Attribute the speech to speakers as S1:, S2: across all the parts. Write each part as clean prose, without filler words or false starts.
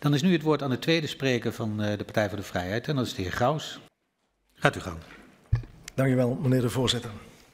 S1: Dan is nu het woord aan de tweede spreker van de Partij voor de Vrijheid en dat is de heer Graus. Gaat u gang.
S2: Dank u wel, meneer de voorzitter.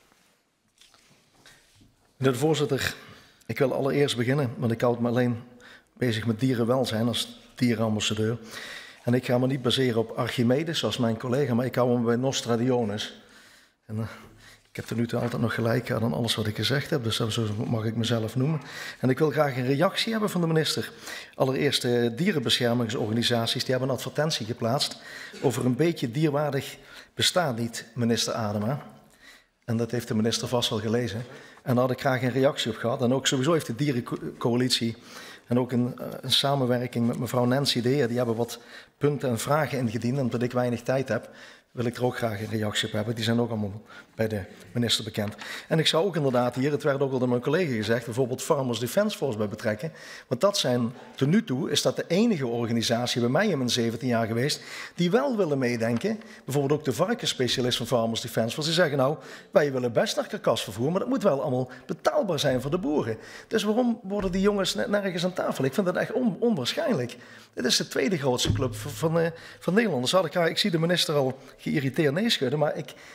S2: Meneer de voorzitter, ik wil allereerst beginnen, want ik houd me alleen bezig met dierenwelzijn als dierenambassadeur. En ik ga me niet baseren op Archimedes, zoals mijn collega, maar ik hou me bij Nostradiones. En, ik heb tot nu toe altijd nog gelijk aan alles wat ik gezegd heb, dus zo mag ik mezelf noemen. En ik wil graag een reactie hebben van de minister. Allereerst de dierenbeschermingsorganisaties, die hebben een advertentie geplaatst over een beetje dierwaardig bestaat niet, minister Adema. En dat heeft de minister vast wel gelezen. En daar had ik graag een reactie op gehad. En ook sowieso heeft de dierencoalitie en ook een samenwerking met mevrouw Nancy de Heer, die hebben wat punten en vragen ingediend. En omdat ik weinig tijd heb, wil ik er ook graag een reactie op hebben. Die zijn ook allemaal bij de minister bekend. En ik zou ook inderdaad hier, het werd ook al door mijn collega gezegd, bijvoorbeeld Farmers Defence Force bij betrekken. Want dat zijn, tot nu toe is dat de enige organisatie bij mij in mijn 17 jaar geweest, die wel willen meedenken. Bijvoorbeeld ook de varkensspecialist van Farmers Defence Force. Die zeggen nou, wij willen best naar karkasvervoer, maar dat moet wel allemaal betaalbaar zijn voor de boeren. Dus waarom worden die jongens nergens aan tafel? Ik vind dat echt onwaarschijnlijk. Dit is de tweede grootste club van Nederland. Dus ik zie de minister al geïrriteerd neerschudden, maar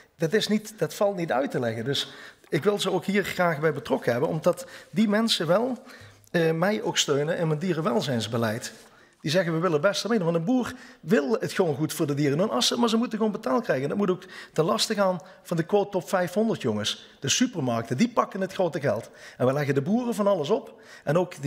S2: dat valt niet uit te leggen. Dus ik wil ze ook hier graag bij betrokken hebben, omdat die mensen wel mij ook steunen in mijn dierenwelzijnsbeleid. Die zeggen we willen best mee doen, want een boer wil het gewoon goed voor de dieren doen, maar ze moeten gewoon betaald krijgen. Dat moet ook ten laste gaan van de quote top 500 jongens. De supermarkten, die pakken het grote geld. En we leggen de boeren van alles op en ook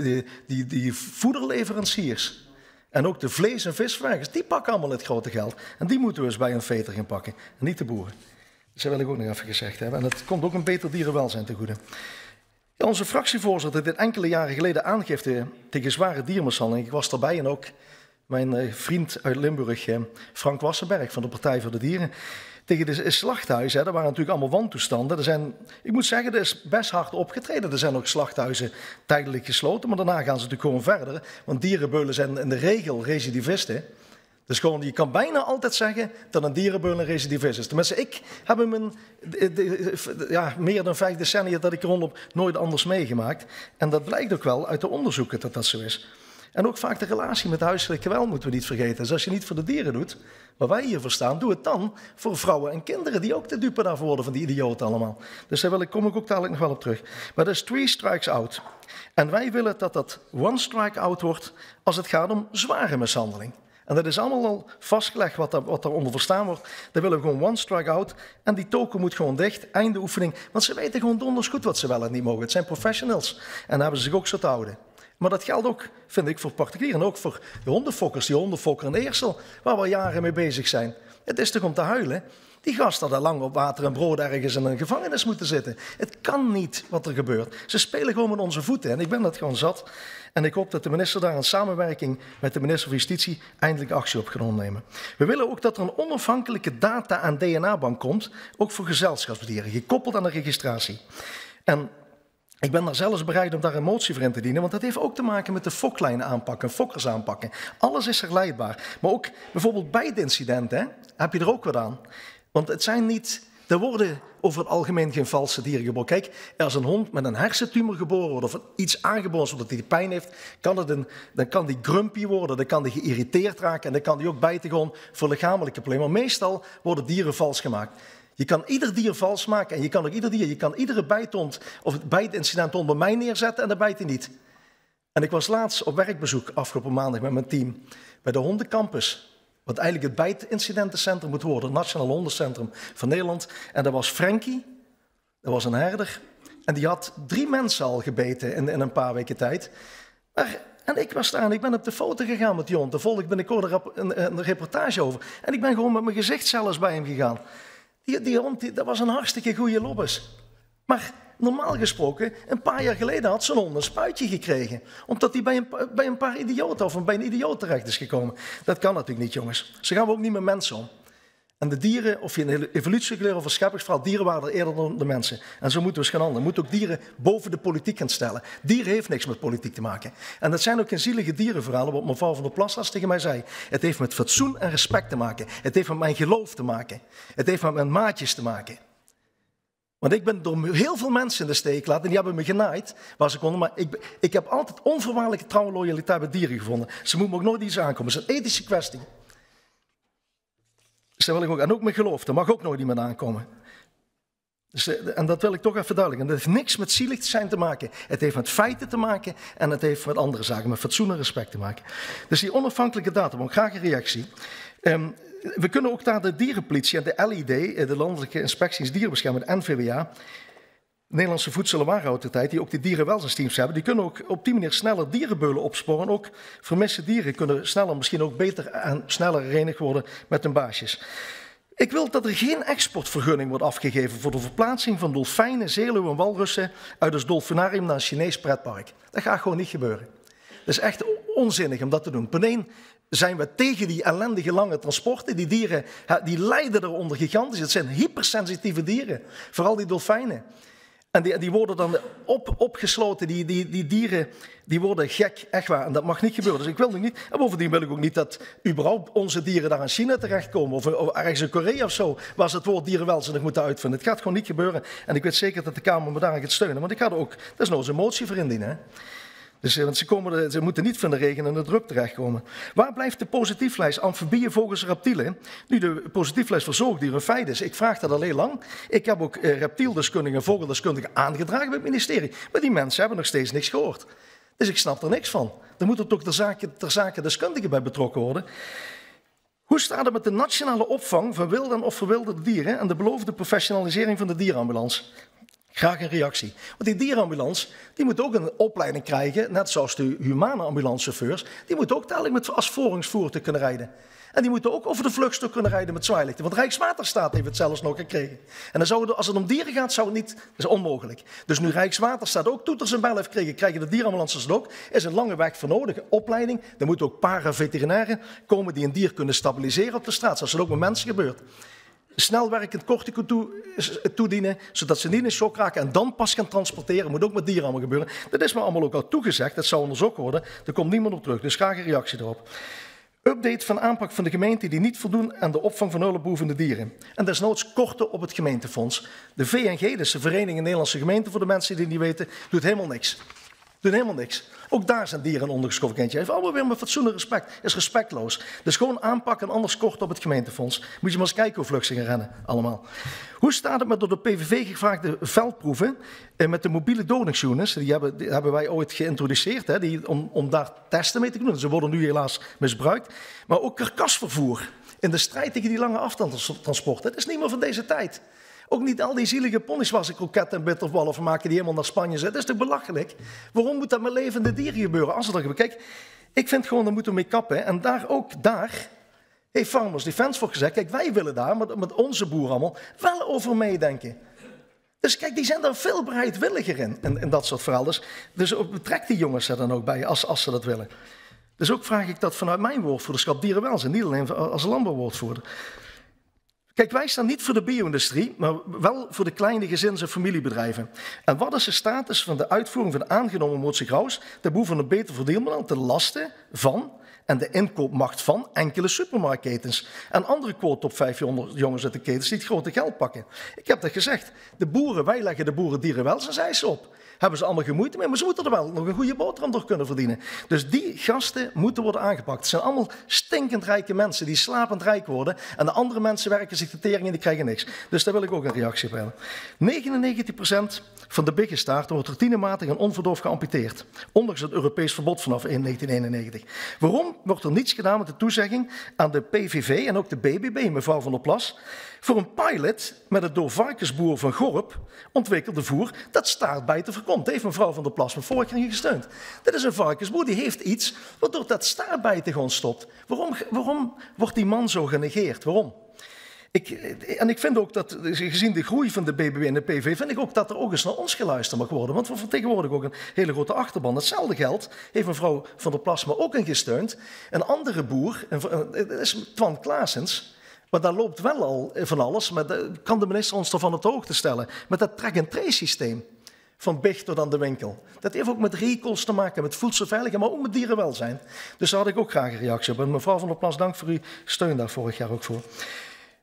S2: die voederleveranciers. En ook de vlees- en visverwerkers, die pakken allemaal het grote geld. En die moeten we eens bij een veter gaan pakken. En niet de boeren. Dus dat wil ik ook nog even gezegd hebben. En dat komt ook een beter dierenwelzijn ten goede. Ja, onze fractievoorzitter dit enkele jaren geleden aangifte tegen zware diermishandeling. Ik was erbij en ook mijn vriend uit Limburg, Frank Wassenberg van de Partij voor de Dieren. Tegen de slachthuizen, daar waren natuurlijk allemaal wantoestanden. Ik moet zeggen, er is best hard opgetreden. Er zijn ook slachthuizen tijdelijk gesloten, maar daarna gaan ze natuurlijk gewoon verder. Want dierenbeulen zijn in de regel recidivisten. Dus gewoon, je kan bijna altijd zeggen dat een dierenbeul een recidivist is. Tenminste, ik heb hem in meer dan 5 decennia dat ik er rondom nooit anders meegemaakt. En dat blijkt ook wel uit de onderzoeken dat dat zo is. En ook vaak de relatie met huiselijk geweld moeten we niet vergeten. Dus als je niet voor de dieren doet, waar wij hier voor staan, doe het dan voor vrouwen en kinderen die ook de dupe daarvoor worden van die idioten allemaal. Dus daar kom ik ook dadelijk nog wel op terug. Maar dat is 3 strikes out. En wij willen dat dat 1 strike out wordt als het gaat om zware mishandeling. En dat is allemaal al vastgelegd wat daaronder verstaan wordt. Dan willen we gewoon 1 strike out. En die token moet gewoon dicht. Einde oefening. Want ze weten gewoon donders goed wat ze wel en niet mogen. Het zijn professionals. En daar hebben ze zich ook zo te houden. Maar dat geldt ook, vind ik, voor particulieren. En ook voor de hondenfokkers, die hondenfokker in Eersel, waar we al jaren mee bezig zijn. Het is toch om te huilen? Die gasten hadden lang op water en brood ergens in een gevangenis moeten zitten. Het kan niet wat er gebeurt. Ze spelen gewoon met onze voeten. En ik ben dat gewoon zat. En ik hoop dat de minister daar in samenwerking met de minister van Justitie eindelijk actie op gaat ondernemen. We willen ook dat er een onafhankelijke data- en DNA-bank komt, ook voor gezelschapsdieren, gekoppeld aan de registratie. En ik ben daar zelfs bereid om daar een motie voor in te dienen, want dat heeft ook te maken met de foklijnen aanpakken, fokkers aanpakken. Alles is verleidbaar. Maar ook bijvoorbeeld bijtincidenten, heb je er ook wat aan. Want het zijn niet, er worden over het algemeen geen valse dieren geboren. Kijk, als een hond met een hersentumor geboren wordt of iets aangeboren zodat hij pijn heeft, dan kan die grumpy worden, dan kan die geïrriteerd raken en dan kan die ook bijten gewoon voor lichamelijke problemen. Maar meestal worden dieren vals gemaakt. Je kan ieder dier vals maken en je kan ook iedere bijthond of het bijtincident onder mij neerzetten en dan bijt hij niet. En ik was laatst op werkbezoek afgelopen maandag met mijn team bij de hondencampus. Wat eigenlijk het bijtincidentencentrum moet worden, het Nationaal Hondencentrum van Nederland. En dat was Frankie, dat was een herder. En die had 3 mensen al gebeten in een paar weken tijd. En ik was daar en ik ben op de foto gegaan met die hond. Daar volg ik binnenkort een reportage over. En ik ben gewoon met mijn gezicht zelfs bij hem gegaan. Die hond, dat was een hartstikke goede lobbes. Maar normaal gesproken, een paar jaar geleden had zo'n hond een spuitje gekregen. Omdat hij bij een paar idioten of bij een idioot terecht is gekomen. Dat kan natuurlijk niet, jongens. Zo gaan we ook niet met mensen om. En de dieren, of je een evolutiekleur of een scheppingsverhaal, dieren waren er eerder dan de mensen. En zo moeten we eens gaan handelen. We moeten ook dieren boven de politiek gaan stellen. Dieren heeft niks met politiek te maken. En dat zijn ook geen zielige dierenverhalen, wat mevrouw van der Plas tegen mij zei. Het heeft met fatsoen en respect te maken. Het heeft met mijn geloof te maken. Het heeft met mijn maatjes te maken. Want ik ben door heel veel mensen in de steek gelaten en die hebben me genaaid waar ze konden. Maar ik heb altijd onvoorwaardelijke trouw en loyaliteit bij dieren gevonden. Ze moeten me ook nooit iets aankomen. Het is een ethische kwestie. Dus wil ik ook, en ook mijn geloof, daar mag ook nooit iemand aankomen. Dus, en dat wil ik toch even duidelijk. En dat heeft niks met zielig te zijn te maken. Het heeft met feiten te maken en het heeft met andere zaken, met fatsoen en respect te maken. Dus die onafhankelijke databom, graag een reactie. We kunnen ook daar de dierenpolitie en de LID, de Landelijke Inspecties Dierenbescherming, de NVWA, de Nederlandse Voedsel- en Warenautoriteit, die ook die dierenwelzijnsteams hebben, die kunnen ook op die manier sneller dierenbeulen opsporen. Ook vermiste dieren kunnen sneller, misschien ook beter en sneller herenigd worden met hun baasjes. Ik wil dat er geen exportvergunning wordt afgegeven voor de verplaatsing van dolfijnen, zeeleeuwen en walrussen uit het dolfinarium naar een Chinees pretpark. Dat gaat gewoon niet gebeuren. Dat is echt onzinnig om dat te doen. Ten ene zijn we tegen die ellendige lange transporten. Die dieren die lijden eronder gigantisch. Het zijn hypersensitieve dieren, vooral die dolfijnen. En die worden dan opgesloten, die dieren die worden gek, echt waar. En dat mag niet gebeuren. Dus ik wil niet. En bovendien wil ik ook niet dat überhaupt onze dieren daar in China terechtkomen. Of ergens in Korea of zo, waar ze het woord dierenwelzijn moeten uitvinden. Het gaat gewoon niet gebeuren. En ik weet zeker dat de Kamer me daar gaat steunen. Want ik ga er ook, dat is nou eens een motie voor indienen. Hè? Dus, want ze moeten niet van de regen en de druk terechtkomen. Waar blijft de positieflijst amfibieën, vogels en reptielen? Nu de positieflijst voor zoogdieren een feit is. Ik vraag dat al heel lang. Ik heb ook reptieldeskundigen en vogeldeskundigen aangedragen bij het ministerie. Maar die mensen hebben nog steeds niks gehoord. Dus ik snap er niks van. Er moeten toch ter zake deskundigen bij betrokken worden. Hoe staat het met de nationale opvang van wilde en of verwilderde dieren en de beloofde professionalisering van de dierenambulance? Graag een reactie. Want die dierenambulance, die moet ook een opleiding krijgen, net zoals de humane ambulancechauffeurs. Die moeten ook dadelijk als voorrangsvoertuig kunnen rijden. En die moeten ook over de vluchtstuk kunnen rijden met zwaailichten. Want Rijkswaterstaat heeft het zelfs nog gekregen. En dan zou als het om dieren gaat, zou het niet, dat is onmogelijk. Dus nu Rijkswaterstaat ook toeters en bellen heeft gekregen, krijgen de dierenambulances het ook. Er is een lange weg voor nodig, opleiding. Er moeten ook paraveterinairen komen die een dier kunnen stabiliseren op de straat, zoals het ook met mensen gebeurt. Snel werkend cortico toedienen, zodat ze niet in shock raken en dan pas gaan transporteren. Moet ook met dieren allemaal gebeuren. Dat is me allemaal ook al toegezegd, dat zou onderzocht worden. Er komt niemand op terug, dus graag een reactie erop. Update van aanpak van de gemeenten die niet voldoen aan de opvang van hulpbehoevende dieren. En desnoods korten op het gemeentefonds. De VNG, dus de Vereniging Nederlandse Gemeenten, voor de mensen die het niet weten, doet helemaal niks. Doen helemaal niks. Ook daar zijn dieren ondergeschoven kindje. Heeft allemaal weer met fatsoen en respect. Is respectloos. Dus gewoon aanpakken en anders kort op het gemeentefonds. Moet je maar eens kijken hoe vlug ze gaan rennen. Allemaal. Hoe staat het met door de PVV gevraagde veldproeven met de mobiele dodingsunits? Die hebben wij ooit geïntroduceerd. Hè, om daar testen mee te doen. Ze worden nu helaas misbruikt. Maar ook karkasvervoer. In de strijd tegen die lange afstandstransporten. Het is niet meer van deze tijd. Ook niet al die zielige ponies waar ze kroketten en bitterballen van maken die helemaal naar Spanje zijn. Dat is toch belachelijk? Waarom moet dat met levende dieren gebeuren? Als het er gebeurt. Kijk, ik vind gewoon, daar moeten we mee kappen. En daar heeft Farmers Defence voor gezegd. Kijk, wij willen daar met onze boeren allemaal wel over meedenken. Dus kijk, die zijn daar veel bereidwilliger in dat soort verhalen. Dus betrek die jongens er dan ook bij als ze dat willen. Dus ook vraag ik dat vanuit mijn woordvoerderschap dierenwelzijn. Niet alleen als landbouwwoordvoerder. Kijk, wij staan niet voor de bio-industrie, maar wel voor de kleine gezins- en familiebedrijven. En wat is de status van de uitvoering van de aangenomen motie Graus ten behoeve van een beter verdeelmodel ten laste van en de inkoopmacht van enkele supermarktketens en andere quote top 500 jongens uit de ketens die het grote geld pakken? Ik heb dat gezegd. De boeren, wij leggen de boeren dierenwelzijnseisen op. Hebben ze allemaal gemoeid mee, maar ze moeten er wel nog een goede boterham door kunnen verdienen. Dus die gasten moeten worden aangepakt. Het zijn allemaal stinkend rijke mensen die slapend rijk worden. En de andere mensen werken zich de tering en die krijgen niks. Dus daar wil ik ook een reactie op hebben. 99% van de biggenstaarten wordt routinematig en onverdoofd geamputeerd. Ondanks het Europees verbod vanaf 1991. Waarom wordt er niets gedaan met de toezegging aan de PVV en ook de BBB, mevrouw Van der Plas, voor een pilot met het door varkensboer van Gorp ontwikkelde voer dat staartbijten voorkomt? Heeft mevrouw Van der Plas me vorig jaar gesteund. Dit is een varkensboer, die heeft iets waardoor dat staartbijten gewoon stopt. Waarom wordt die man zo genegeerd? Waarom? Ik vind ook dat, gezien de groei van de BBB en de PV, vind ik ook dat er ook eens naar ons geluisterd mag worden. Want we vertegenwoordigen ook een hele grote achterban. Hetzelfde geld heeft mevrouw Van der Plas me ook in gesteund. Een andere boer, dat is Twan Klaasens. Maar daar loopt wel al van alles. Maar kan de minister ons ervan op de hoogte stellen? Met dat track-and-trace systeem. Van Bicht tot aan de winkel. Dat heeft ook met recalls te maken, met voedselveiligheid, maar ook met dierenwelzijn. Dus daar had ik ook graag een reactie op. En mevrouw Van der Plas, dank voor uw steun daar vorig jaar ook voor.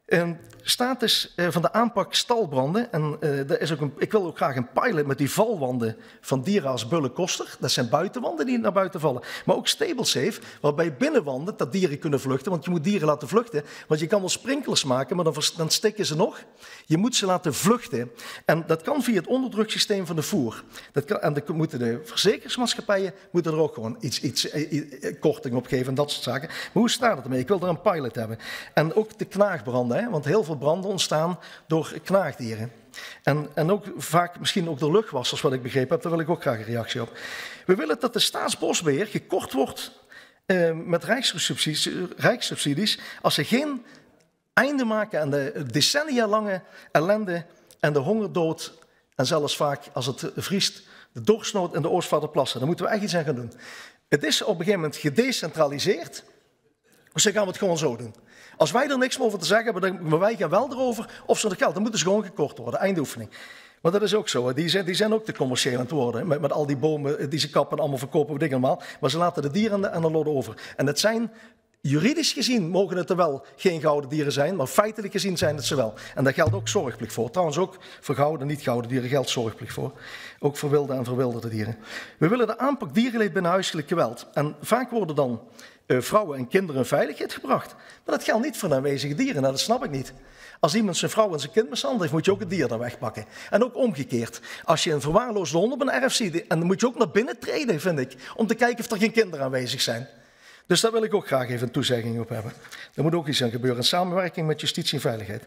S2: Status van de aanpak stalbranden. En, ik wil ook graag een pilot met die valwanden van dieren als bullenkoster. Dat zijn buitenwanden die naar buiten vallen. Maar ook stable safe, waarbij binnenwanden dat dieren kunnen vluchten. Want je moet dieren laten vluchten. Want je kan wel sprinklers maken, maar dan stikken ze nog. Je moet ze laten vluchten. En dat kan via het onderdruksysteem van de voer. En dan moeten de verzekeringsmaatschappijen er ook gewoon iets korting op geven en dat soort zaken. Maar hoe staat het ermee? Ik wil er een pilot hebben. En ook de knaagbranden, hè? Want heel veel branden ontstaan door knaagdieren. En ook vaak misschien ook door luchtwassers, wat ik begrepen heb. Daar wil ik ook graag een reactie op. We willen dat de staatsbosbeheer gekort wordt met rijkssubsidies als ze geen einde maken aan de decennia lange ellende en de hongerdood en zelfs vaak als het vriest de dorpsnood in de Oostvaarderplassen. Daar moeten we echt iets aan gaan doen. Het is op een gegeven moment gedecentraliseerd, dus dan gaan we het gewoon zo doen. Als wij er niks meer over te zeggen hebben, maar wij gaan wel erover of ze het geld, dan moeten ze gewoon gekort worden, eindoefening. Maar dat is ook zo, die zijn ook te commercieel aan het worden, met al die bomen die ze kappen en allemaal verkopen, dingen allemaal. Maar ze laten de dieren aan de lodde over. En het zijn, juridisch gezien mogen het er wel geen gouden dieren zijn, maar feitelijk gezien zijn het ze wel. En daar geldt ook zorgplicht voor. Trouwens ook voor gouden en niet gouden dieren geldt zorgplicht voor. Ook voor wilde en verwilderde dieren. We willen de aanpak dierenleed binnen huiselijk geweld. En vaak worden dan vrouwen en kinderen in veiligheid gebracht. Maar dat geldt niet voor de aanwezige dieren, nou, dat snap ik niet. Als iemand zijn vrouw en zijn kind mishandeld heeft, moet je ook het dier dan wegpakken. En ook omgekeerd. Als je een verwaarloosde hond op een erf ziet, en dan moet je ook naar binnen treden, vind ik, om te kijken of er geen kinderen aanwezig zijn. Dus daar wil ik ook graag even een toezegging op hebben. Er moet ook iets aan gebeuren in samenwerking met justitie en veiligheid.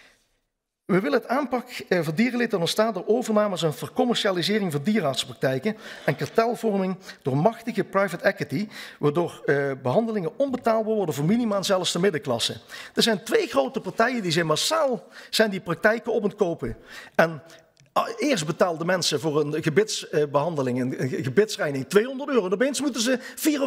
S2: We willen het aanpak voor dierenleed dat ontstaat door overnames en vercommercialisering van dierenartsenpraktijken en kartelvorming door machtige private equity, waardoor behandelingen onbetaalbaar worden voor minima en zelfs de middenklasse. Er zijn twee grote partijen die zijn massaal die praktijken op het kopen. En eerst betaalden mensen voor een gebitsbehandeling, een gebitsreiniging €200. En opeens moeten ze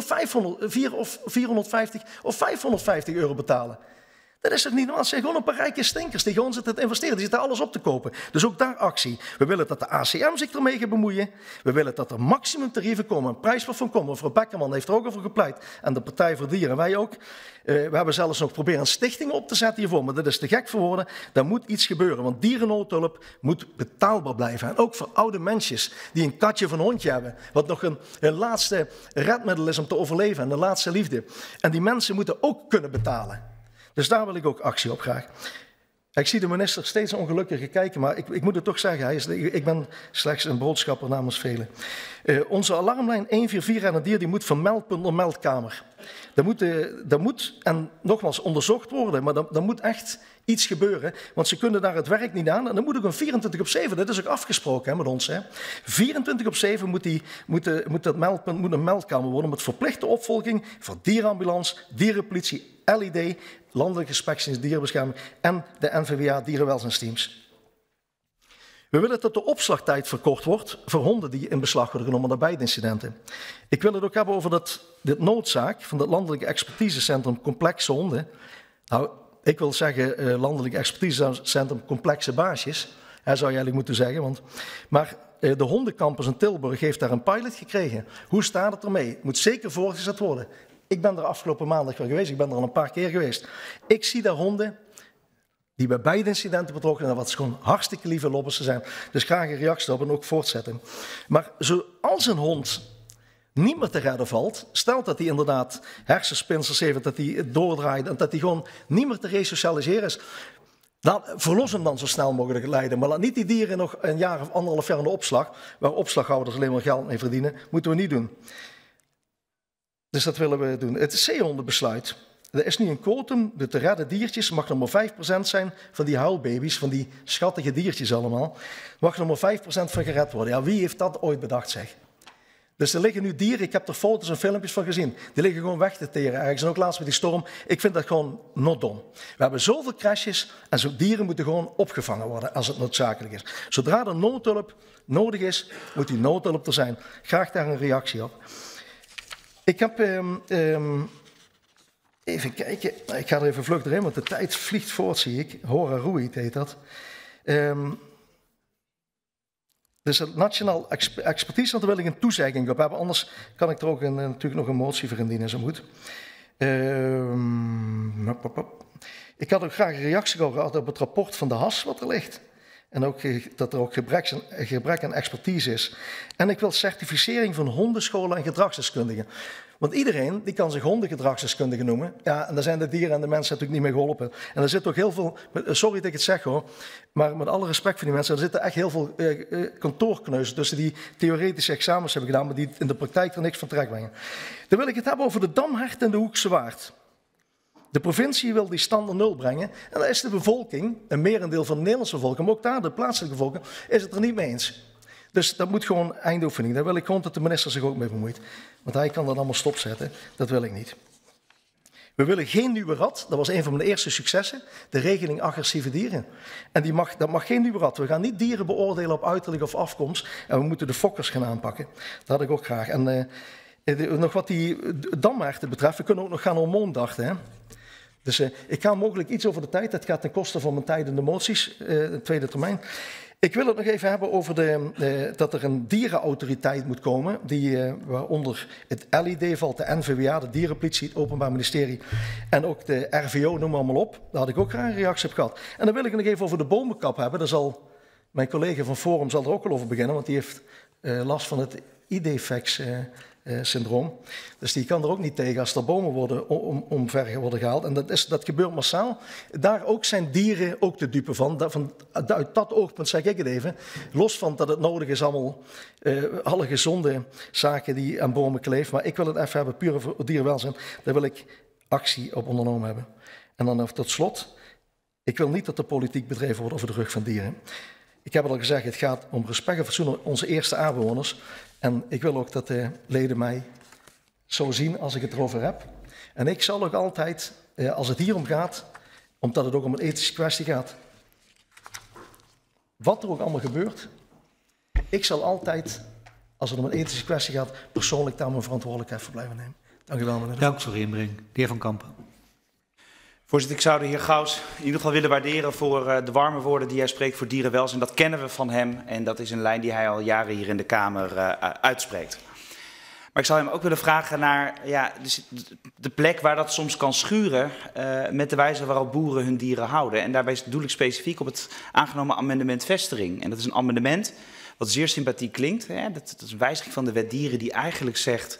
S2: 450 of 550 euro betalen. Dat is toch niet normaal? Het zijn gewoon een paar rijke stinkers die gewoon zitten te investeren. Die zitten alles op te kopen. Dus ook daar actie. We willen dat de ACM zich ermee gaat bemoeien. We willen dat er maximumtarieven komen, een prijsplafond komen. Mevrouw Beckerman heeft er ook over gepleit. En de Partij voor Dieren, wij ook. We hebben zelfs nog proberen een stichting op te zetten hiervoor. Maar dat is te gek voor woorden. Daar moet iets gebeuren. Want dierennoodhulp moet betaalbaar blijven. En ook voor oude mensjes die een katje of een hondje hebben. Wat nog een laatste redmiddel is om te overleven. En de laatste liefde. En die mensen moeten ook kunnen betalen. Dus daar wil ik ook actie op graag. Ik zie de minister steeds ongelukkiger kijken, maar ik moet het toch zeggen. Ik ben slechts een boodschapper namens velen. Onze alarmlijn 144 aan het dier die moet van meldpunt naar meldkamer. Dat moet, en nogmaals, onderzocht worden, maar er moet echt iets gebeuren. Want ze kunnen daar het werk niet aan. En dan moet ook een 24/7, dat is ook afgesproken hè, met ons. Hè. 24/7 moet dat meldpunt moet een meldkamer worden met verplichte opvolging voor dierenambulance, dierenpolitie, LED, Landelijke Inspectie Dierenbescherming en de NVWA dierenwelzijnsteams. We willen dat de opslagtijd verkort wordt voor honden die in beslag worden genomen na bijdincidenten. Ik wil het ook hebben over dit noodzaak van het Landelijke Expertisecentrum Complexe Honden. Nou, ik wil zeggen Landelijk Expertisecentrum Complexe Baasjes, zou je eigenlijk moeten zeggen. Maar de hondencampus in Tilburg heeft daar een pilot gekregen. Hoe staat het ermee? Het moet zeker voortgezet worden. Ik ben er afgelopen maandag wel geweest, ik ben er al een paar keer geweest. Ik zie daar honden die bij beide incidenten betrokken zijn, wat gewoon hartstikke lieve lobbyisten zijn. Dus graag een reactie op en ook voortzetten. Maar zoals een hond niet meer te redden valt, stelt dat hij inderdaad hersenspinsels heeft, dat hij doordraait en dat hij gewoon niet meer te resocialiseren is, verlos hem dan zo snel mogelijk leiden. Maar laat niet die dieren nog een jaar of 1,5 jaar in de opslag, waar opslaghouders alleen maar geld mee verdienen, moeten we niet doen. Dus dat willen we doen. Het zeehondenbesluit. Er is nu een quotum, de te redden diertjes mag nog maar 5% zijn van die huilbaby's, van die schattige diertjes allemaal. Mag nog maar 5% van gered worden. Ja, wie heeft dat ooit bedacht, zeg? Dus er liggen nu dieren, ik heb er foto's en filmpjes van gezien, die liggen gewoon weg te teren ergens. En ook laatst met die storm, ik vind dat gewoon not done. We hebben zoveel crashes en zo dieren moeten gewoon opgevangen worden als het noodzakelijk is. Zodra er noodhulp nodig is, moet die noodhulp er zijn. Graag daar een reactie op. Ik heb, even kijken, ik ga er even vlug doorheen, want de tijd vliegt voort, zie ik. Hora Ruit heet dat. Dus het Nationaal Expertise, daar wil ik een toezegging op hebben, anders kan ik er ook natuurlijk nog een motie voor indienen, zo moet. Ik had ook graag een reactie gehad op het rapport van de HAS wat er ligt. En ook dat er ook gebrek aan expertise is. En ik wil certificering van hondenscholen en gedragsdeskundigen. Want iedereen die kan zich hondengedragsdeskundige noemen. Ja, en daar zijn de dieren en de mensen natuurlijk niet mee geholpen. En er zit ook heel veel, sorry dat ik het zeg hoor, maar met alle respect voor die mensen, er zitten echt heel veel kantoorkneuzen tussen die theoretische examens hebben gedaan, maar die in de praktijk er niks van terecht brengen. Dan wil ik het hebben over de Damhert en de Hoekse Waard. De provincie wil die stand naar 0 brengen. En daar is de bevolking, een merendeel van de Nederlandse bevolking, maar ook daar de plaatselijke bevolking, is het er niet mee eens. Dus dat moet gewoon eindoefening. Daar wil ik gewoon dat de minister zich ook mee bemoeit. Want hij kan dat allemaal stopzetten. Dat wil ik niet. We willen geen nieuwe rat. Dat was een van mijn eerste successen. De regeling agressieve dieren. En dat mag geen nieuwe rat. We gaan niet dieren beoordelen op uiterlijk of afkomst. En we moeten de fokkers gaan aanpakken. Dat had ik ook graag. En nog wat die damherten betreft. We kunnen ook nog gaan hormoondachten. Hè? Dus ik ga mogelijk iets over de tijd. Dat gaat ten koste van mijn tijd in de moties. De tweede termijn. Ik wil het nog even hebben over dat er een dierenautoriteit moet komen, waaronder het LID valt, de NVWA, de Dierenpolitie, het Openbaar Ministerie en ook de RVO, noem maar allemaal op. Daar had ik ook graag een reactie op gehad. En dan wil ik het nog even over de bomenkap hebben. Daar zal mijn collega van Forum zal er ook al over beginnen, want die heeft last van het IDEFEX-syndroom. Dus die kan er ook niet tegen als er bomen omver worden gehaald. En dat gebeurt massaal. Daar ook zijn dieren ook de dupe van. Uit dat oogpunt zeg ik het even. Los van dat het nodig is allemaal alle gezonde zaken die aan bomen kleven. Maar ik wil het even hebben, puur voor dierenwelzijn. Daar wil ik actie op ondernomen hebben. En dan tot slot. Ik wil niet dat de politiek bedreven wordt over de rug van dieren. Ik heb het al gezegd, het gaat om respect en fatsoen aan onze eerste aanwoners. En ik wil ook dat de leden mij zo zien als ik het erover heb. En ik zal ook altijd, als het hier om gaat, omdat het ook om een ethische kwestie gaat, wat er ook allemaal gebeurt, ik zal altijd, als het om een ethische kwestie gaat, persoonlijk daar mijn verantwoordelijkheid voor blijven nemen. Dank u wel, meneer.
S1: Dank voor uw inbreng. De heer Van Kampen.
S3: Voorzitter, ik zou de heer Gauws in ieder geval willen waarderen voor de warme woorden die hij spreekt voor dierenwelzijn. Dat kennen we van hem en dat is een lijn die hij al jaren hier in de Kamer uitspreekt. Maar ik zou hem ook willen vragen naar de plek waar dat soms kan schuren met de wijze waarop boeren hun dieren houden. En daarbij doel ik specifiek op het aangenomen amendement Vestering. En dat is een amendement wat zeer sympathiek klinkt. Hè? Dat is een wijziging van de wet dieren die eigenlijk zegt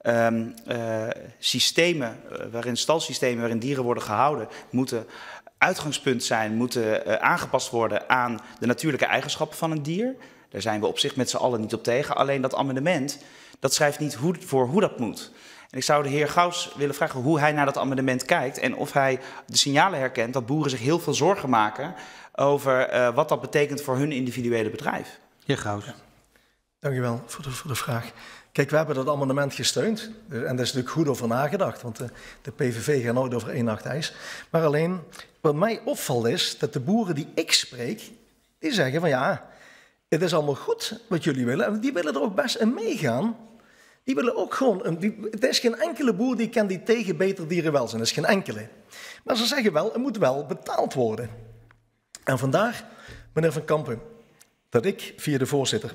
S3: stalsystemen waarin dieren worden gehouden, moeten uitgangspunt zijn, moeten aangepast worden aan de natuurlijke eigenschappen van een dier. Daar zijn we op zich met z'n allen niet op tegen. Alleen dat amendement, dat schrijft niet voor hoe dat moet. En ik zou de heer Gauws willen vragen hoe hij naar dat amendement kijkt en of hij de signalen herkent dat boeren zich heel veel zorgen maken over wat dat betekent voor hun individuele bedrijf.
S1: Heer Gauws.
S2: Ja. Dank u wel voor de vraag. Kijk, we hebben dat amendement gesteund. En daar is natuurlijk goed over nagedacht, want de PVV gaat nooit over 1 nacht ijs. Maar alleen, wat mij opvalt is dat de boeren die ik spreek, die zeggen van ja, het is allemaal goed wat jullie willen. En die willen er ook best in meegaan. Die willen ook gewoon, er is geen enkele boer die ik ken die tegen beter dierenwelzijn. Er is geen enkele. Maar ze zeggen wel, het moet wel betaald worden. En vandaar, meneer Van Kampen, dat ik, via de voorzitter,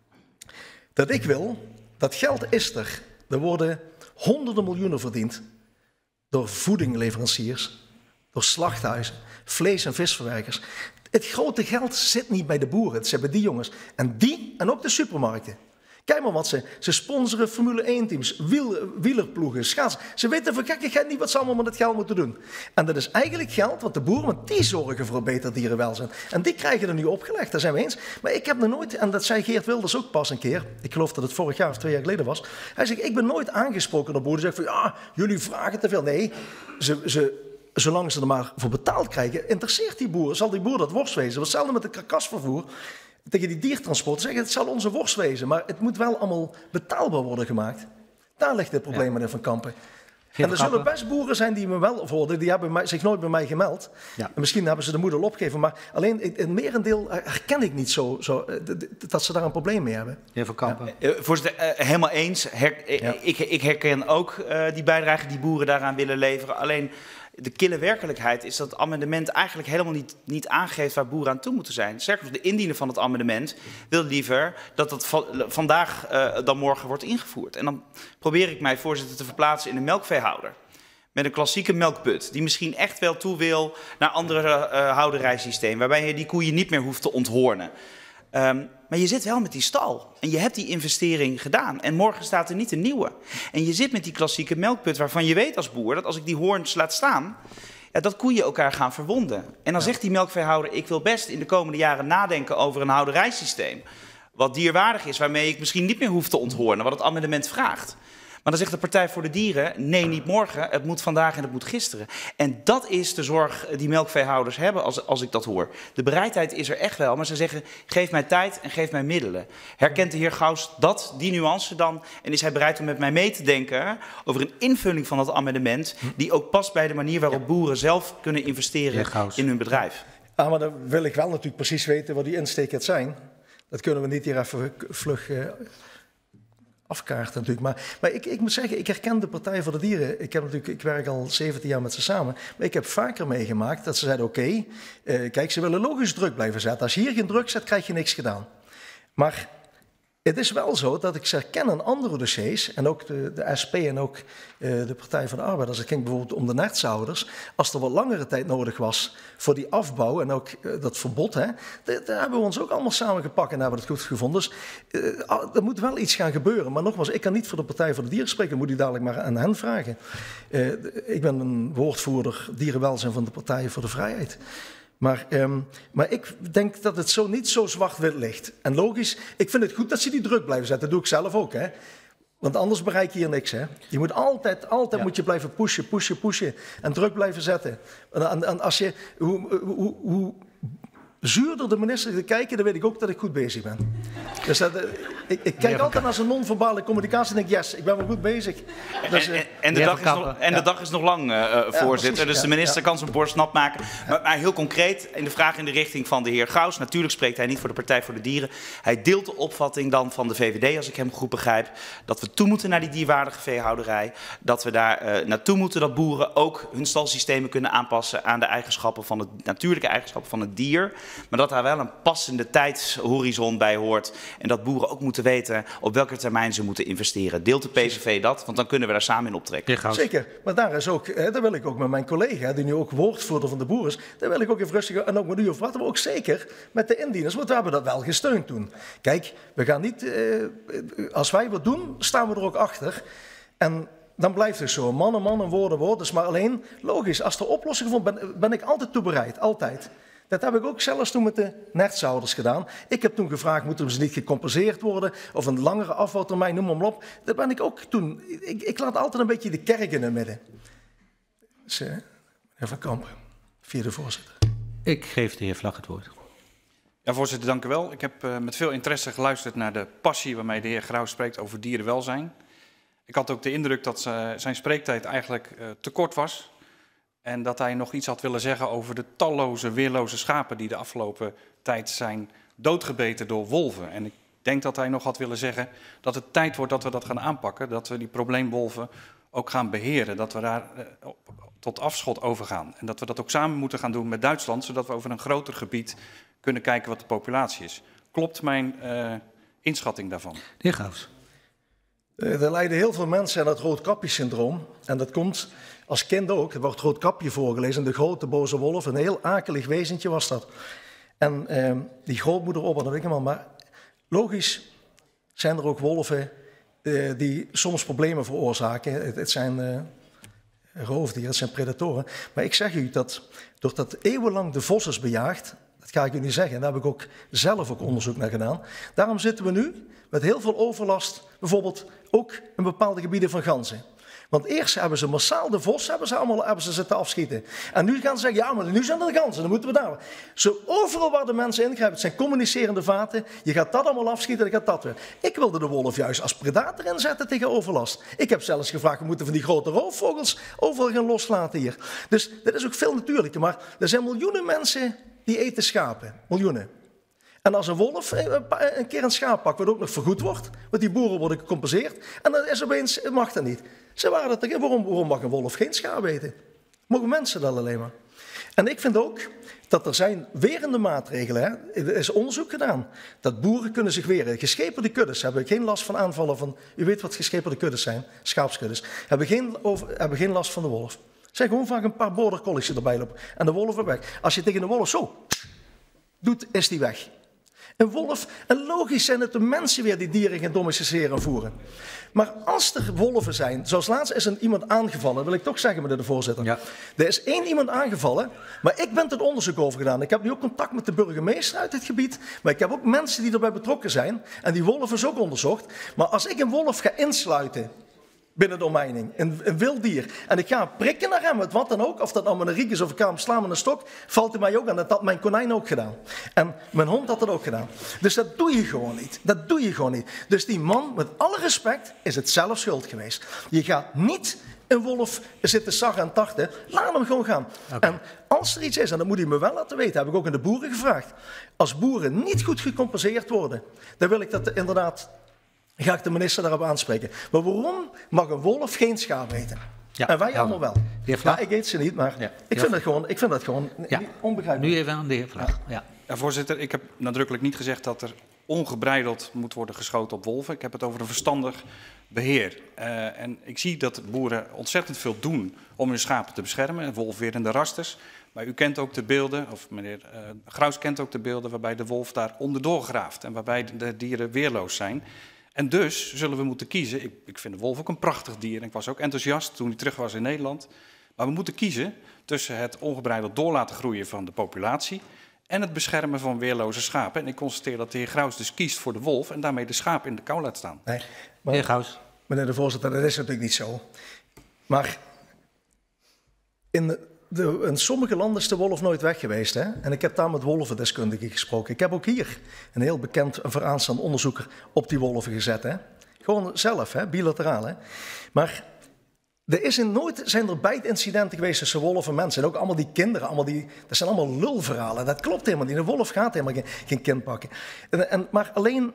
S2: dat ik wil, dat geld is er. Er worden honderden miljoenen verdiend door voedingleveranciers, door slachthuizen, vlees- en visverwerkers. Het grote geld zit niet bij de boeren, het zit bij die jongens. En ook de supermarkten. Kijk maar wat ze sponsoren Formule 1 teams, wielerploegen, schaatsen. Ze weten voor gekkigheid niet wat ze allemaal met het geld moeten doen. En dat is eigenlijk geld wat de boeren, want die zorgen voor beter dierenwelzijn. En die krijgen er nu opgelegd, daar zijn we eens. Maar ik heb nog nooit, en dat zei Geert Wilders ook pas een keer, ik geloof dat het vorig jaar of 2 jaar geleden was. Hij zegt, ik ben nooit aangesproken door boeren die zeggen van ja, jullie vragen te veel. Nee, zolang ze er maar voor betaald krijgen, interesseert die boer. Zal die boer dat worst wezen? Hetzelfde met de karkasvervoer. Tegen die diertransport zeggen, het zal onze worst wezen, maar het moet wel allemaal betaalbaar worden gemaakt. Daar ligt het probleem, meneer Van Kampen. En er zullen best boeren zijn die me wel hoorden, die hebben zich nooit bij mij gemeld. Ja. En misschien hebben ze de moeder opgegeven, maar alleen het merendeel herken ik niet zo dat ze daar een probleem mee hebben.
S1: Heer Van Kampen.
S3: Voorzitter, helemaal eens. Ik herken ook die bijdrage die boeren daaraan willen leveren. Alleen de kille werkelijkheid is dat het amendement eigenlijk helemaal niet aangeeft waar boeren aan toe moeten zijn. Sterker nog, de indiener van het amendement wil liever dat het vandaag dan morgen wordt ingevoerd. En dan probeer ik mij, voorzitter, te verplaatsen in een melkveehouder. met een klassieke melkput, die misschien echt wel toe wil naar andere houderijsystemen, waarbij je die koeien niet meer hoeft te onthoornen. Maar je zit wel met die stal en je hebt die investering gedaan en morgen staat er niet een nieuwe. En je zit met die klassieke melkput waarvan je weet als boer dat als ik die hoorns laat staan, ja, dat koeien elkaar gaan verwonden. En dan zegt die melkveehouder, ik wil best in de komende jaren nadenken over een houderijsysteem wat dierwaardig is, waarmee ik misschien niet meer hoef te onthoornen, wat het amendement vraagt. Maar dan zegt de Partij voor de Dieren, nee, niet morgen, het moet vandaag en het moet gisteren. En dat is de zorg die melkveehouders hebben als ik dat hoor. De bereidheid is er echt wel, maar ze zeggen, geef mij tijd en geef mij middelen. Herkent de heer Gauws die nuance dan? En is hij bereid om met mij mee te denken over een invulling van dat amendement, die ook past bij de manier waarop boeren zelf kunnen investeren in hun bedrijf?
S2: Ah, maar dan wil ik wel natuurlijk precies weten wat die insteken zijn. Dat kunnen we niet hier even vlug afkaarten natuurlijk. Maar ik moet zeggen, ik herken de Partij voor de Dieren. Ik werk al 17 jaar met ze samen. Maar ik heb vaker meegemaakt dat ze zeiden, oké, kijk, ze willen logisch druk blijven zetten. Als je hier geen druk zet, krijg je niks gedaan. Maar het is wel zo dat ik ze herken in andere dossiers, en ook de SP en ook de Partij van de Arbeid, als het ging bijvoorbeeld om de nertshouders, als er wat langere tijd nodig was voor die afbouw en ook dat verbod, daar hebben we ons ook allemaal samengepakt en hebben we het goed gevonden. Dus er moet wel iets gaan gebeuren. Maar nogmaals, ik kan niet voor de Partij voor de Dieren spreken, moet u dadelijk maar aan hen vragen. Ik ben een woordvoerder dierenwelzijn van de Partij voor de Vrijheid. Maar ik denk dat het zo niet zo zwart-wit ligt. En logisch, ik vind het goed dat ze die druk blijven zetten. Dat doe ik zelf ook, hè. Want anders bereik je hier niks, hè. Je moet altijd moet je blijven pushen. En druk blijven zetten. En als je, hoe zuurder de minister kijken, dan weet ik ook dat ik goed bezig ben. Dus ik kijk altijd naar zijn non-verbale communicatie en denk, yes, ik ben wel goed bezig. Dus,
S3: en de dag is nog lang, voorzitter. Dus de minister kan zijn borst nat maken. Maar heel concreet, in de vraag in de richting van de heer Gauws. Natuurlijk spreekt hij niet voor de Partij voor de Dieren. Hij deelt de opvatting dan van de VVD, als ik hem goed begrijp, dat we toe moeten naar die dierwaardige veehouderij. Dat we daar naartoe moeten dat boeren ook hun stalsystemen kunnen aanpassen aan de eigenschappen van het natuurlijke eigenschappen van het dier. Maar dat daar wel een passende tijdshorizon bij hoort. En dat boeren ook moeten weten op welke termijn ze moeten investeren. Deelt de PVV dat? Want dan kunnen we daar samen in optrekken.
S2: Zeker, maar daar is ook, daar wil ik ook met mijn collega, die nu ook woordvoerder van de boeren is, daar wil ik ook even rustig, en ook met u over praten, maar ook zeker met de indieners, want we hebben dat wel gesteund toen. Kijk, we gaan niet, als wij wat doen, staan we er ook achter. En dan blijft het zo, mannen, woorden. Dus maar alleen, logisch, als er oplossingen gevonden ben ik altijd toe bereid, altijd. Dat heb ik ook zelfs toen met de nertshouders gedaan. Ik heb toen gevraagd, moeten ze niet gecompenseerd worden? Of een langere afbouwtermijn, noem maar op. Dat ben ik ook toen. Ik laat altijd een beetje de kerk in het midden. Dus, meneer Van Kampen, vierde voorzitter.
S1: Ik geef de heer Vlag het woord.
S4: Ja, voorzitter, dank u wel. Ik heb met veel interesse geluisterd naar de passie waarmee de heer Gauws spreekt over dierenwelzijn. Ik had ook de indruk dat zijn spreektijd eigenlijk te kort was. En dat hij nog iets had willen zeggen over de talloze, weerloze schapen die de afgelopen tijd zijn doodgebeten door wolven. En ik denk dat hij nog had willen zeggen dat het tijd wordt dat we dat gaan aanpakken. Dat we die probleemwolven ook gaan beheren. Dat we daar tot afschot overgaan. En dat we dat ook samen moeten gaan doen met Duitsland, zodat we over een groter gebied kunnen kijken wat de populatie is. Klopt mijn inschatting daarvan?
S1: De heer Gauws.
S2: Er lijden heel veel mensen aan het roodkapjesyndroom. En dat komt als kind ook. Er wordt Roodkapje voorgelezen. De grote boze wolf. Een heel akelig wezentje was dat. En die grootmoeder op, dat weet ik allemaal. Maar logisch zijn er ook wolven die soms problemen veroorzaken. Het zijn roofdieren, het zijn predatoren. Maar ik zeg u dat doordat eeuwenlang de vos is bejaagd, dat ga ik u niet zeggen, en daar heb ik ook zelf ook onderzoek naar gedaan. Daarom zitten we nu met heel veel overlast, bijvoorbeeld ook in bepaalde gebieden van ganzen. Want eerst hebben ze massaal de vos hebben ze zitten afschieten. En nu gaan ze zeggen, ja, maar nu zijn er de ganzen, dan moeten we daar. Zo overal waar de mensen ingrijpen, het zijn communicerende vaten. Je gaat dat allemaal afschieten en je gaat dat weer. Ik wilde de wolf juist als predator inzetten tegen overlast. Ik heb zelfs gevraagd, we moeten van die grote roofvogels overal gaan loslaten hier. Dus dat is ook veel natuurlijker. Maar er zijn miljoenen mensen die eten schapen. Miljoenen. En als een wolf een keer een schaap pakt, wat ook nog vergoed wordt, want die boeren worden gecompenseerd, en dan is opeens, mag dat niet. Ze waren dat, waarom mag een wolf geen schaap eten? Mogen mensen dat alleen maar? En ik vind ook dat er zijn werende maatregelen. Hè. Er is onderzoek gedaan dat boeren kunnen zich weren. Gescheperde kuddes hebben geen last van aanvallen van... U weet wat gescheperde kuddes zijn, schaapskuddes. Hebben geen last van de wolf. Zijn gewoon vaak een paar border collies erbij lopen. En de wolf is weg. Als je tegen de wolf zo doet, is die weg. Een wolf, en logisch zijn het de mensen weer die dieren gaan domesticeren en voeren. Maar als er wolven zijn, zoals laatst is er iemand aangevallen, wil ik toch zeggen, meneer de voorzitter. Ja. Er is iemand aangevallen, maar ik ben het onderzoek over gedaan. Ik heb nu ook contact met de burgemeester uit het gebied, maar ik heb ook mensen die erbij betrokken zijn. En die wolf is ook onderzocht. Maar als ik een wolf ga insluiten binnen de omheining, een wild dier, en ik ga prikken naar hem, met wat dan ook, of dat nou met een riek is of ik ga hem slaan met een stok, valt hij mij ook aan. Dat had mijn konijn ook gedaan. En mijn hond had dat ook gedaan. Dus dat doe je gewoon niet. Dat doe je gewoon niet. Dus die man, met alle respect, is het zelf schuld geweest. Je gaat niet een wolf zitten saggen en tarten, laat hem gewoon gaan. Okay. En als er iets is, en dat moet hij me wel laten weten, heb ik ook aan de boeren gevraagd. Als boeren niet goed gecompenseerd worden, dan wil ik dat inderdaad... Ga ik de minister daarop aanspreken. Maar waarom mag een wolf geen schaap eten? Ja, en wij allemaal wel. Ja, ik eet ze niet, maar ja, ik vind dat gewoon ja. Onbegrijpelijk.
S1: Nu even aan de heer Vlag. Ja.
S4: Ja, voorzitter, ik heb nadrukkelijk niet gezegd dat er ongebreideld moet worden geschoten op wolven. Ik heb het over een verstandig beheer. En ik zie dat boeren ontzettend veel doen om hun schapen te beschermen. Wolfwerende rasters. Maar u kent ook de beelden, of meneer Graus kent ook de beelden waarbij de wolf daar onderdoor graaft. En waarbij de dieren weerloos zijn. En dus zullen we moeten kiezen. Ik vind de wolf ook een prachtig dier. En ik was ook enthousiast toen hij terug was in Nederland. Maar we moeten kiezen tussen het ongebreideld door laten groeien van de populatie en het beschermen van weerloze schapen. En ik constateer dat de heer Graus dus kiest voor de wolf en daarmee de schapen in de kou laat staan.
S2: Nee,
S1: maar, heer Graus.
S2: Meneer de voorzitter, dat is natuurlijk niet zo. Maar in sommige landen is de wolf nooit weg geweest. Hè? En ik heb daar met wolvendeskundigen gesproken. Ik heb ook hier een heel bekend en vooraanstaand onderzoeker op die wolven gezet. Hè? Gewoon zelf, hè? Bilateraal. Hè? Maar nooit zijn er bijtincidenten geweest tussen wolf en mensen. En ook allemaal die kinderen, dat zijn allemaal lulverhalen. Dat klopt helemaal niet. Een wolf gaat helemaal geen kind pakken. Maar alleen...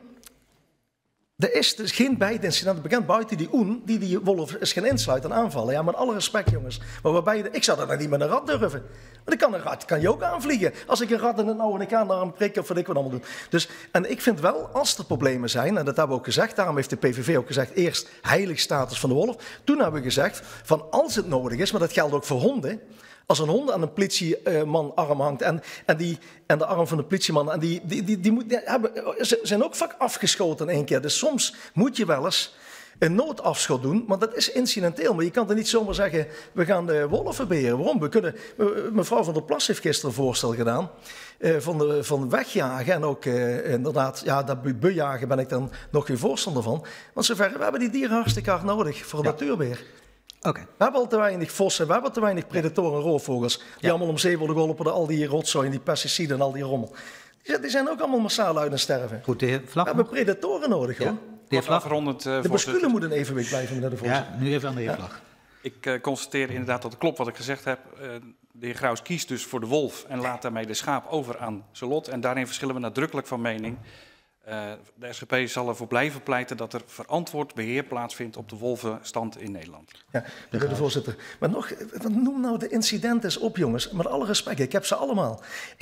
S2: Er is dus geen bijtincident bekend buiten die oen die wolf is gaan insluiten en aanvallen. Ja, met alle respect, jongens. Maar waarbij ik zou dat nou niet met een rat durven. Want een rat kan je ook aanvliegen. Als ik een rat in het oog en ik ga naar een prik of wat ik wat allemaal doen. Dus, en ik vind wel, als er problemen zijn, en dat hebben we ook gezegd, daarom heeft de PVV ook gezegd, eerst heilig status van de wolf. Toen hebben we gezegd, van als het nodig is, maar dat geldt ook voor honden. Als een hond aan een politieman arm hangt en de arm van de politieman, en die zijn ook vaak afgeschoten in één keer. Dus soms moet je wel eens een noodafschot doen, maar dat is incidenteel. Maar je kan er niet zomaar zeggen, we gaan de wolven beheren. Waarom? Mevrouw van der Plas heeft gisteren een voorstel gedaan van wegjagen. En ook inderdaad, ja, dat bejagen ben ik dan nog geen voorstander van. Want zover, we hebben die dieren hartstikke hard nodig voor natuurbeheer. Okay. We hebben al te weinig vossen, we hebben al te weinig predatoren en roofvogels. Die allemaal om zee worden geholpen door al die rotzooi en die pesticiden en al die rommel. Die zijn ook allemaal massaal uit en sterven.
S1: Goed, de heer Vlag.
S2: We hebben predatoren nodig, hoor.
S1: De heer Vlag.
S2: De beschulen moeten in evenwicht blijven, meneer de voorzitter.
S1: Ja, nu even aan de heer Vlag.
S4: Ik constateer inderdaad dat het klopt wat ik gezegd heb. De heer Graus kiest dus voor de wolf en laat daarmee de schaap over aan zijn lot. En daarin verschillen we nadrukkelijk van mening. De SGP zal ervoor blijven pleiten dat er verantwoord beheer plaatsvindt op de wolvenstand in Nederland. Ja,
S2: meneer de voorzitter. Maar noem nou de incidenten op, jongens. Met alle respect, ik heb ze allemaal.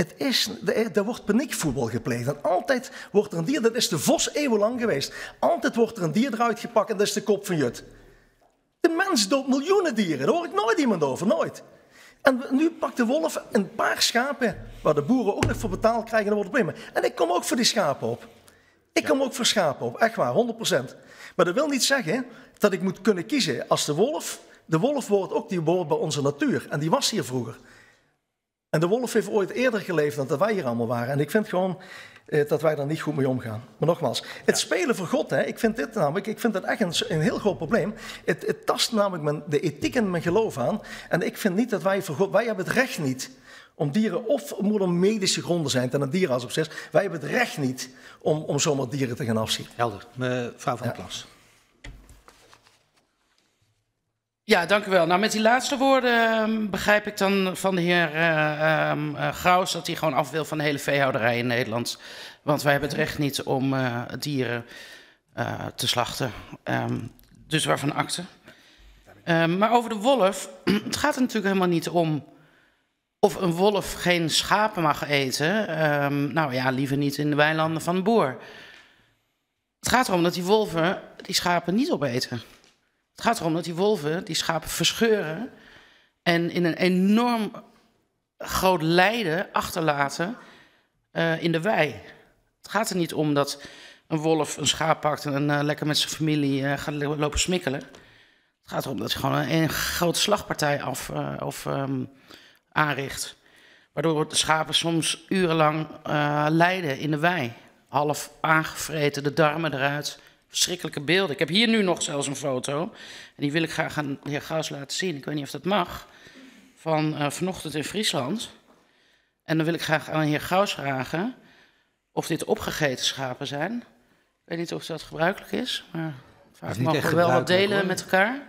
S2: Er wordt paniekvoetbal gepleegd. En altijd wordt er een dier, dat is de vos eeuwenlang geweest. Altijd wordt er een dier eruit gepakt en dat is de kop van Jut. De mens doodt miljoenen dieren, daar hoor ik nooit iemand over, nooit. En nu pakt de wolf een paar schapen, waar de boeren ook nog voor betaald krijgen, en dan wordt het problemen. En ik kom ook voor die schapen op. Ik kom ook voor schapen op, echt waar, 100%. Maar dat wil niet zeggen dat ik moet kunnen kiezen als de wolf hoort bij onze natuur. En die was hier vroeger. En de wolf heeft ooit eerder geleefd dan dat wij hier allemaal waren. En ik vind gewoon dat wij daar niet goed mee omgaan. Maar nogmaals, het spelen voor God, hè, ik vind dat echt een heel groot probleem. Het tast namelijk de ethiek en mijn geloof aan. En ik vind niet dat wij hebben het recht niet om dieren, of moet om medische gronden zijn, ten een dierenarts op zich. Wij hebben het recht niet om zomaar dieren te gaan afschieten.
S1: Helder. Mevrouw van der Plas.
S5: Ja, dank u wel. Nou, met die laatste woorden begrijp ik dan van de heer Graus dat hij gewoon af wil van de hele veehouderij in Nederland. Want wij hebben het recht niet om dieren te slachten. Dus waarvan akte. Maar over de wolf, het gaat er natuurlijk helemaal niet om Of een wolf geen schapen mag eten, nou ja, liever niet in de weilanden van de boer. Het gaat erom dat die wolven die schapen niet opeten. Het gaat erom dat die wolven die schapen verscheuren en in een enorm groot lijden achterlaten in de wei. Het gaat er niet om dat een wolf een schaap pakt en lekker met zijn familie gaat lopen smikkelen. Het gaat erom dat hij gewoon een grote slagpartij aanricht. Waardoor de schapen soms urenlang lijden in de wei. Half aangevreten, de darmen eruit. Verschrikkelijke beelden. Ik heb hier nu nog zelfs een foto. En die wil ik graag aan de heer Gauws laten zien. Ik weet niet of dat mag. Van vanochtend in Friesland. En dan wil ik graag aan de heer Gauws vragen of dit opgegeten schapen zijn. Ik weet niet of dat gebruikelijk is. Maar vaak mogen we wel wat delen met elkaar.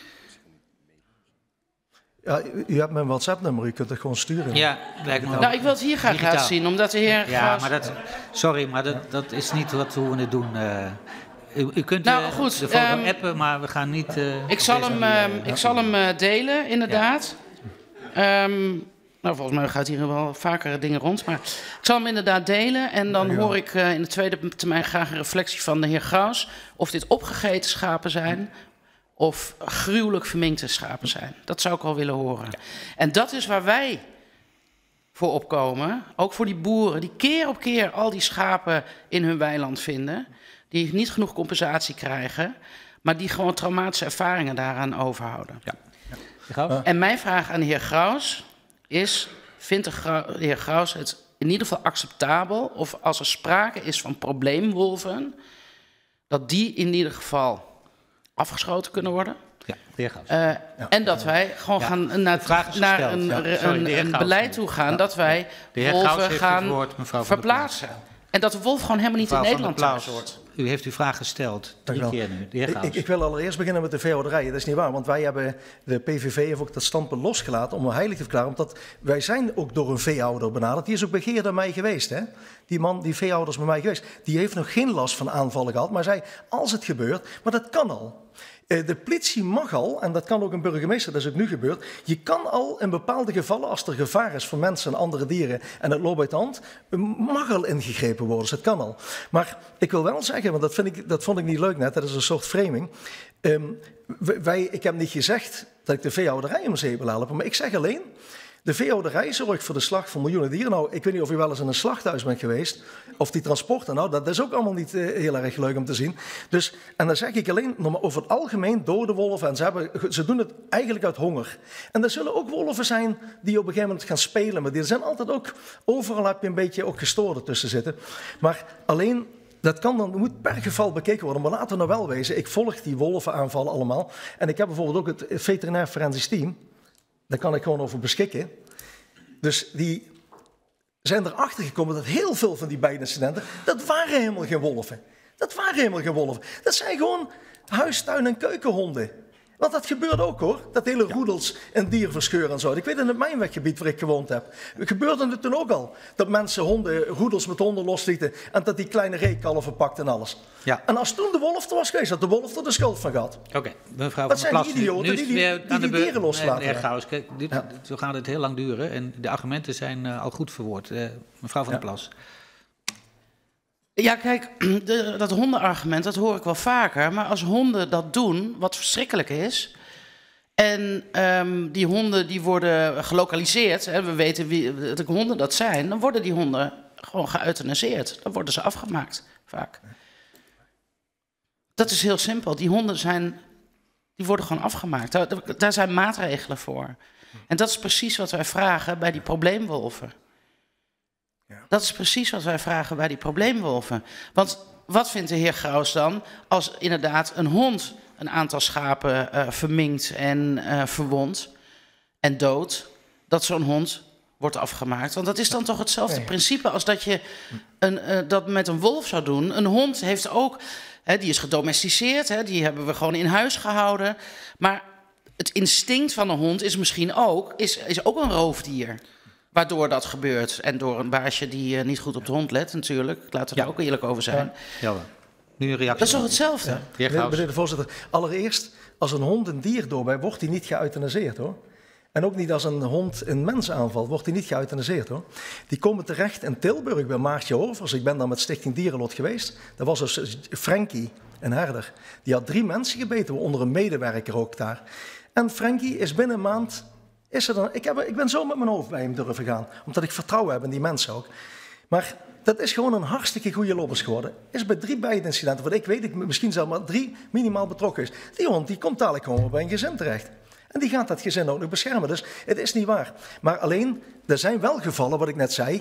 S2: Ja, u hebt mijn WhatsApp-nummer, u kunt het gewoon sturen.
S1: Ja, lijkt me
S5: Nou, ik wil het hier graag laten zien, omdat de heer Gauws...
S1: maar sorry, maar dat is niet hoe we het doen. U kunt
S5: nou, goed,
S1: de foto appen, maar we gaan niet...
S5: ik zal hem delen, inderdaad. Ja. Nou, volgens mij gaat hier wel vaker dingen rond. Maar ik zal hem inderdaad delen. En dan hoor ik in de tweede termijn graag een reflectie van de heer Gauws. Of dit opgegeten schapen zijn of gruwelijk verminkte schapen zijn. Dat zou ik al willen horen. Ja. En dat is waar wij voor opkomen. Ook voor die boeren die keer op keer al die schapen in hun weiland vinden. Die niet genoeg compensatie krijgen. Maar die gewoon traumatische ervaringen daaraan overhouden. Ja. En mijn vraag aan de heer Gauws is: vindt de heer Gauws het in ieder geval acceptabel, of als er sprake is van probleemwolven, dat die in ieder geval afgeschoten kunnen worden?
S1: Ja, de heer Gauws.
S5: En dat wij gewoon gaan naar een beleid toe gaan, dat wij wolven gaan verplaatsen. En dat de wolf gewoon helemaal niet in Nederland thuis hoort.
S1: U heeft uw vraag gesteld, 3 keer nu. De heer Gauws.
S2: Ik wil allereerst beginnen met de veehouderij. Dat is niet waar, want wij hebben, de PVV heeft ook dat standpunt losgelaten om hem heilig te verklaren. Omdat wij zijn ook door een veehouder benaderd. Die is ook begeerd bij mij geweest. Hè? Die man, die veehouder is bij mij geweest. Die heeft nog geen last van aanvallen gehad. Maar zei, als het gebeurt, maar dat kan al. De politie mag al, en dat kan ook een burgemeester, dat is ook nu gebeurd. Je kan al in bepaalde gevallen, als er gevaar is voor mensen en andere dieren en het loopt uit de hand, mag al ingegrepen worden. Dus het kan al. Maar ik wil wel zeggen, want dat vond ik niet leuk net, dat is een soort framing. Ik heb niet gezegd dat ik de veehouderij om zee wil helpen, maar ik zeg alleen, de veehouderij zorgt voor de slacht van miljoenen dieren. Nou, ik weet niet of u wel eens in een slachthuis bent geweest, of die transporten. Nou, dat is ook allemaal niet heel erg leuk om te zien. Dus, en dan zeg ik alleen, over het algemeen dode wolven, en ze doen het eigenlijk uit honger. En er zullen ook wolven zijn die op een gegeven moment gaan spelen met die. Er zijn altijd ook, overal heb je een beetje ook gestoorden tussen zitten. Maar alleen, dat moet per geval bekeken worden. Maar laten we nou wel wezen, ik volg die wolvenaanvallen allemaal. En ik heb bijvoorbeeld ook het veterinair forensisch team. Daar kan ik gewoon over beschikken. Dus die zijn erachter gekomen dat heel veel van die beide incidenten, dat waren helemaal geen wolven. Dat zijn gewoon huistuin- en keukenhonden. Want dat gebeurt ook hoor, dat hele roedels en dier verscheuren en zo. Ik weet in het mijnweggebied waar ik gewoond heb, gebeurde het toen ook al. Dat mensen roedels met honden loslieten en dat die kleine reekalven pakten en alles. Ja. En als toen de wolf er was geweest, had de wolf er de schuld van gehad.
S1: Oké, mevrouw van der Plas.
S2: Dat zijn idioten die dieren loslaten.
S1: Meneer Gauws, kijk, zo gaat het heel lang duren en de argumenten zijn al goed verwoord. Mevrouw van der Plas.
S5: Ja, kijk, dat hondenargument, dat hoor ik wel vaker. Maar als honden dat doen, wat verschrikkelijk is, en die honden die worden gelokaliseerd, hè, we weten welke honden dat zijn, dan worden die honden gewoon geëuthaniseerd. Dan worden ze afgemaakt, vaak. Dat is heel simpel. Die honden die worden gewoon afgemaakt. Daar zijn maatregelen voor. En dat is precies wat wij vragen bij die probleemwolven. Ja. Dat is precies wat wij vragen bij die probleemwolven. Want wat vindt de heer Gauws dan als inderdaad een hond een aantal schapen verminkt en verwondt en doodt, dat zo'n hond wordt afgemaakt? Want dat is dan toch hetzelfde principe als dat je dat met een wolf zou doen. Een hond heeft ook, die is gedomesticeerd, die hebben we gewoon in huis gehouden. Maar het instinct van een hond is misschien ook, is ook een roofdier. Waardoor dat gebeurt. En door een baasje die niet goed op de hond let natuurlijk. Laten we er ook eerlijk over zijn.
S1: Ja. Nu een reactie.
S5: Dat is toch hetzelfde?
S2: Ja. Meneer de voorzitter, allereerst, als een hond een dier doorbijt, wordt die niet geëuthaniseerd hoor. En ook niet als een hond een mens aanvalt, wordt hij niet geëuthaniseerd hoor. Die komen terecht in Tilburg bij Maartje Horvers. Ik ben daar met Stichting Dierenlot geweest. Dat was dus Frankie, een herder. Die had 3 mensen gebeten, waaronder een medewerker ook daar. En Frankie is binnen een maand... Ik ben zo met mijn hoofd bij hem durven gaan. Omdat ik vertrouwen heb in die mensen ook. Maar dat is gewoon een hartstikke goede lobbes geworden. Is bij 3 bijtincidenten, wat ik weet, misschien zelfs maar 3 minimaal betrokken is. Die hond die komt dadelijk gewoon bij een gezin terecht. En die gaat dat gezin ook nog beschermen. Dus het is niet waar. Maar alleen, er zijn wel gevallen, wat ik net zei.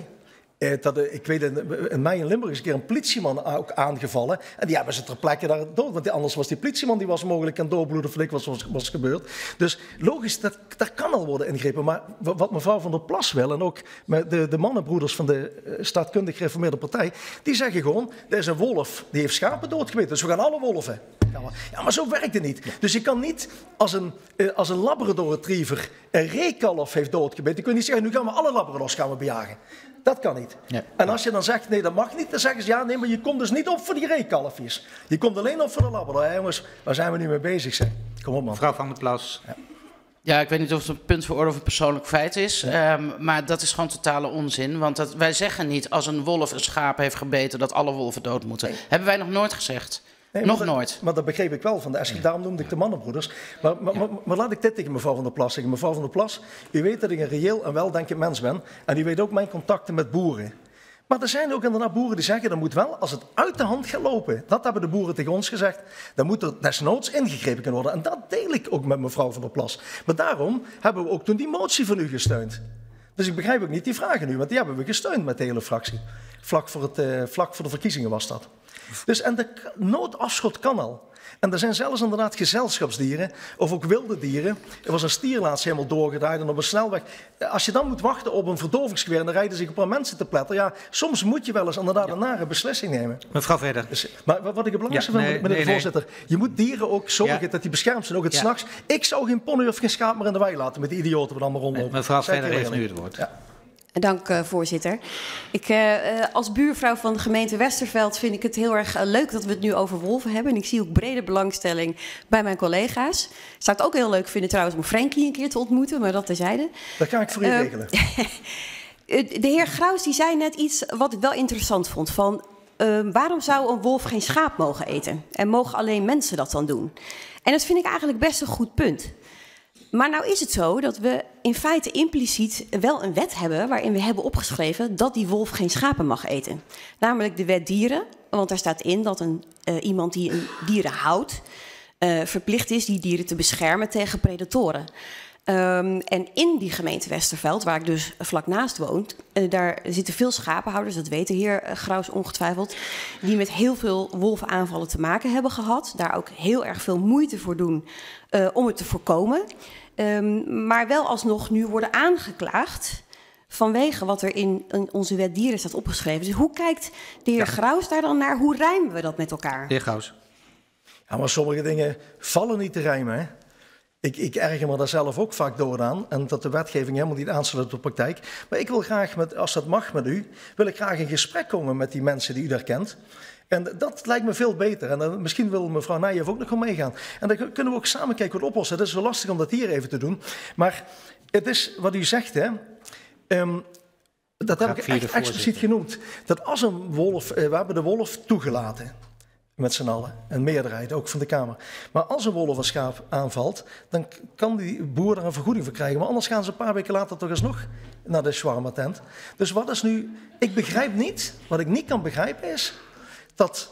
S2: Ik weet, in mei in Limburg is een keer een politieman ook aangevallen. En die hebben ze ter plekke daar dood. Want anders was die politieman die was mogelijk aan doorbloeden of wat was gebeurd. Dus logisch, daar kan al worden ingegrepen. Maar wat mevrouw Van der Plas wil, en ook de mannenbroeders van de Staatkundig Gereformeerde Partij, die zeggen gewoon, er is een wolf, die heeft schapen doodgebeten. Dus we gaan alle wolven. Ja, maar zo werkt het niet. Dus je kan niet als een Labrador Retriever een reekalf heeft doodgebeten, dan kun je niet zeggen, nu gaan we alle Labradors bejagen. Dat kan niet. Ja. En als je dan zegt, nee, dat mag niet, dan zeggen ze, ja, nee, maar je komt dus niet op voor die reekalfjes. Je komt alleen op voor de Labrador. Ja, jongens, waar zijn we nu mee bezig, zeg? Kom op, man.
S1: Mevrouw Van der Plas.
S5: Ja. Ja, ik weet niet of het een punt voor orde of een persoonlijk feit is, maar dat is gewoon totale onzin. Want wij zeggen niet, als een wolf een schaap heeft gebeten, dat alle wolven dood moeten. Nee. Hebben wij nog nooit gezegd. Nee, nooit.
S2: Maar dat begreep ik wel van de SG. Daarom noemde ik de mannenbroeders. Maar laat ik dit tegen mevrouw Van der Plas zeggen. Mevrouw Van der Plas, u weet dat ik een reëel en weldenkend mens ben. En u weet ook mijn contacten met boeren. Maar er zijn ook inderdaad boeren die zeggen, dat moet wel, als het uit de hand gaat lopen. Dat hebben de boeren tegen ons gezegd. Dan moet er desnoods ingegrepen kunnen worden. En dat deel ik ook met mevrouw Van der Plas. Maar daarom hebben we ook toen die motie van u gesteund. Dus ik begrijp ook niet die vragen nu, want die hebben we gesteund met de hele fractie. Vlak voor de verkiezingen was dat. Dus, en de noodafschot kan al. En er zijn zelfs inderdaad gezelschapsdieren, of ook wilde dieren. Er was een stier laatst helemaal doorgedraaid en op een snelweg. Als je dan moet wachten op een verdovingsgeweer en dan rijden zich een paar mensen te pletteren. Ja, soms moet je wel eens inderdaad een nare beslissing nemen.
S1: Mevrouw verder.
S2: Dus, maar wat ik het belangrijkste vind, meneer de voorzitter. Je moet dieren ook zorgen dat die beschermd zijn, ook het 's nachts. Ik zou geen pony of geen schaap meer in de wei laten met die idioten wat allemaal rondlopen.
S1: Mevrouw verder heeft nu het woord.
S6: Ja. Dank, voorzitter. Als buurvrouw van de gemeente Westerveld vind ik het heel erg leuk dat we het nu over wolven hebben. En ik zie ook brede belangstelling bij mijn collega's. Zou het ook heel leuk vinden trouwens om Frankie een keer te ontmoeten, maar dat terzijde.
S2: Dat kan ik voor u regelen.
S6: De heer Graus die zei net iets wat ik wel interessant vond. Van, waarom zou een wolf geen schaap mogen eten? En mogen alleen mensen dat dan doen? En dat vind ik eigenlijk best een goed punt. Maar nou is het zo dat we in feite impliciet wel een wet hebben waarin we hebben opgeschreven dat die wolf geen schapen mag eten. Namelijk de wet dieren, want daar staat in dat iemand die dieren houdt verplicht is die dieren te beschermen tegen predatoren. En in die gemeente Westerveld, waar ik dus vlak naast woon, daar zitten veel schapenhouders, dat weet de heer Graus ongetwijfeld, die met heel veel wolvenaanvallen te maken hebben gehad. Daar ook heel erg veel moeite voor doen om het te voorkomen. Maar wel alsnog nu worden aangeklaagd vanwege wat er in onze wet dieren staat opgeschreven. Dus hoe kijkt de heer Graus daar dan naar? Hoe rijmen we dat met elkaar?
S1: De heer Graus.
S2: Ja, maar sommige dingen vallen niet te rijmen, hè? Ik erger me daar zelf ook vaak door aan. En dat de wetgeving helemaal niet aansluit op de praktijk. Maar ik wil graag, als dat mag met u, wil ik graag in gesprek komen met die mensen die u daar kent. En dat lijkt me veel beter. En dan, misschien wil mevrouw Nijhoff ook nog wel meegaan. En dan kunnen we ook samen kijken wat oplossen. Het is zo lastig om dat hier even te doen. Maar het is wat u zegt, hè. Dat heb ik echt expliciet genoemd. Dat als een wolf, we hebben de wolf toegelaten. Met z'n allen, een meerderheid, ook van de Kamer. Maar als een wolf een schaap aanvalt, dan kan die boer daar een vergoeding voor krijgen. Maar anders gaan ze een paar weken later toch eens nog naar de shawarma tent. Dus wat is nu... Ik begrijp niet, wat ik niet kan begrijpen is, dat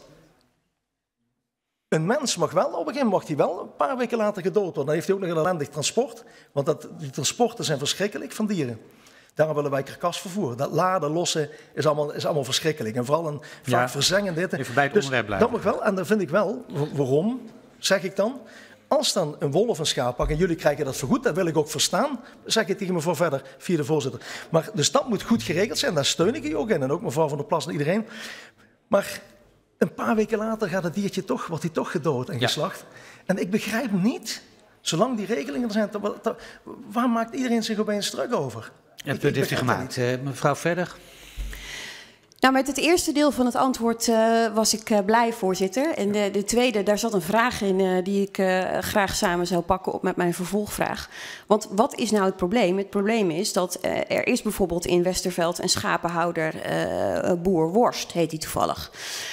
S2: een mens mag wel, op een gegeven moment mag hij wel een paar weken later gedood worden. Dan heeft hij ook nog een ellendig transport, want die transporten zijn verschrikkelijk van dieren. Daarom willen wij karkasvervoer. Dat laden, lossen is allemaal verschrikkelijk. En vooral een vaak verzengend dit.
S1: Even bij het onderwerp blijven.
S2: Dat mag wel. En dan vind ik wel, waarom, zeg ik dan, als dan een wolf een schaap pakt en jullie krijgen dat vergoed, dat wil ik ook verstaan, zeg ik tegen mevrouw verder, via de voorzitter. Maar dus dat moet goed geregeld zijn, daar steun ik u ook in. En ook mevrouw Van der Plas en iedereen. Maar een paar weken later gaat het diertje wordt hij toch gedood en geslacht. En ik begrijp niet, zolang die regelingen er zijn, waar maakt iedereen zich opeens druk over?
S1: Ja, het punt heeft u gemaakt. Mevrouw verder.
S6: Nou, met het eerste deel van het antwoord was ik blij, voorzitter. En de tweede, daar zat een vraag in die ik graag samen zou pakken op met mijn vervolgvraag. Want wat is nou het probleem? Het probleem is dat er is bijvoorbeeld in Westerveld een schapenhouder, boer Worst, heet hij toevallig.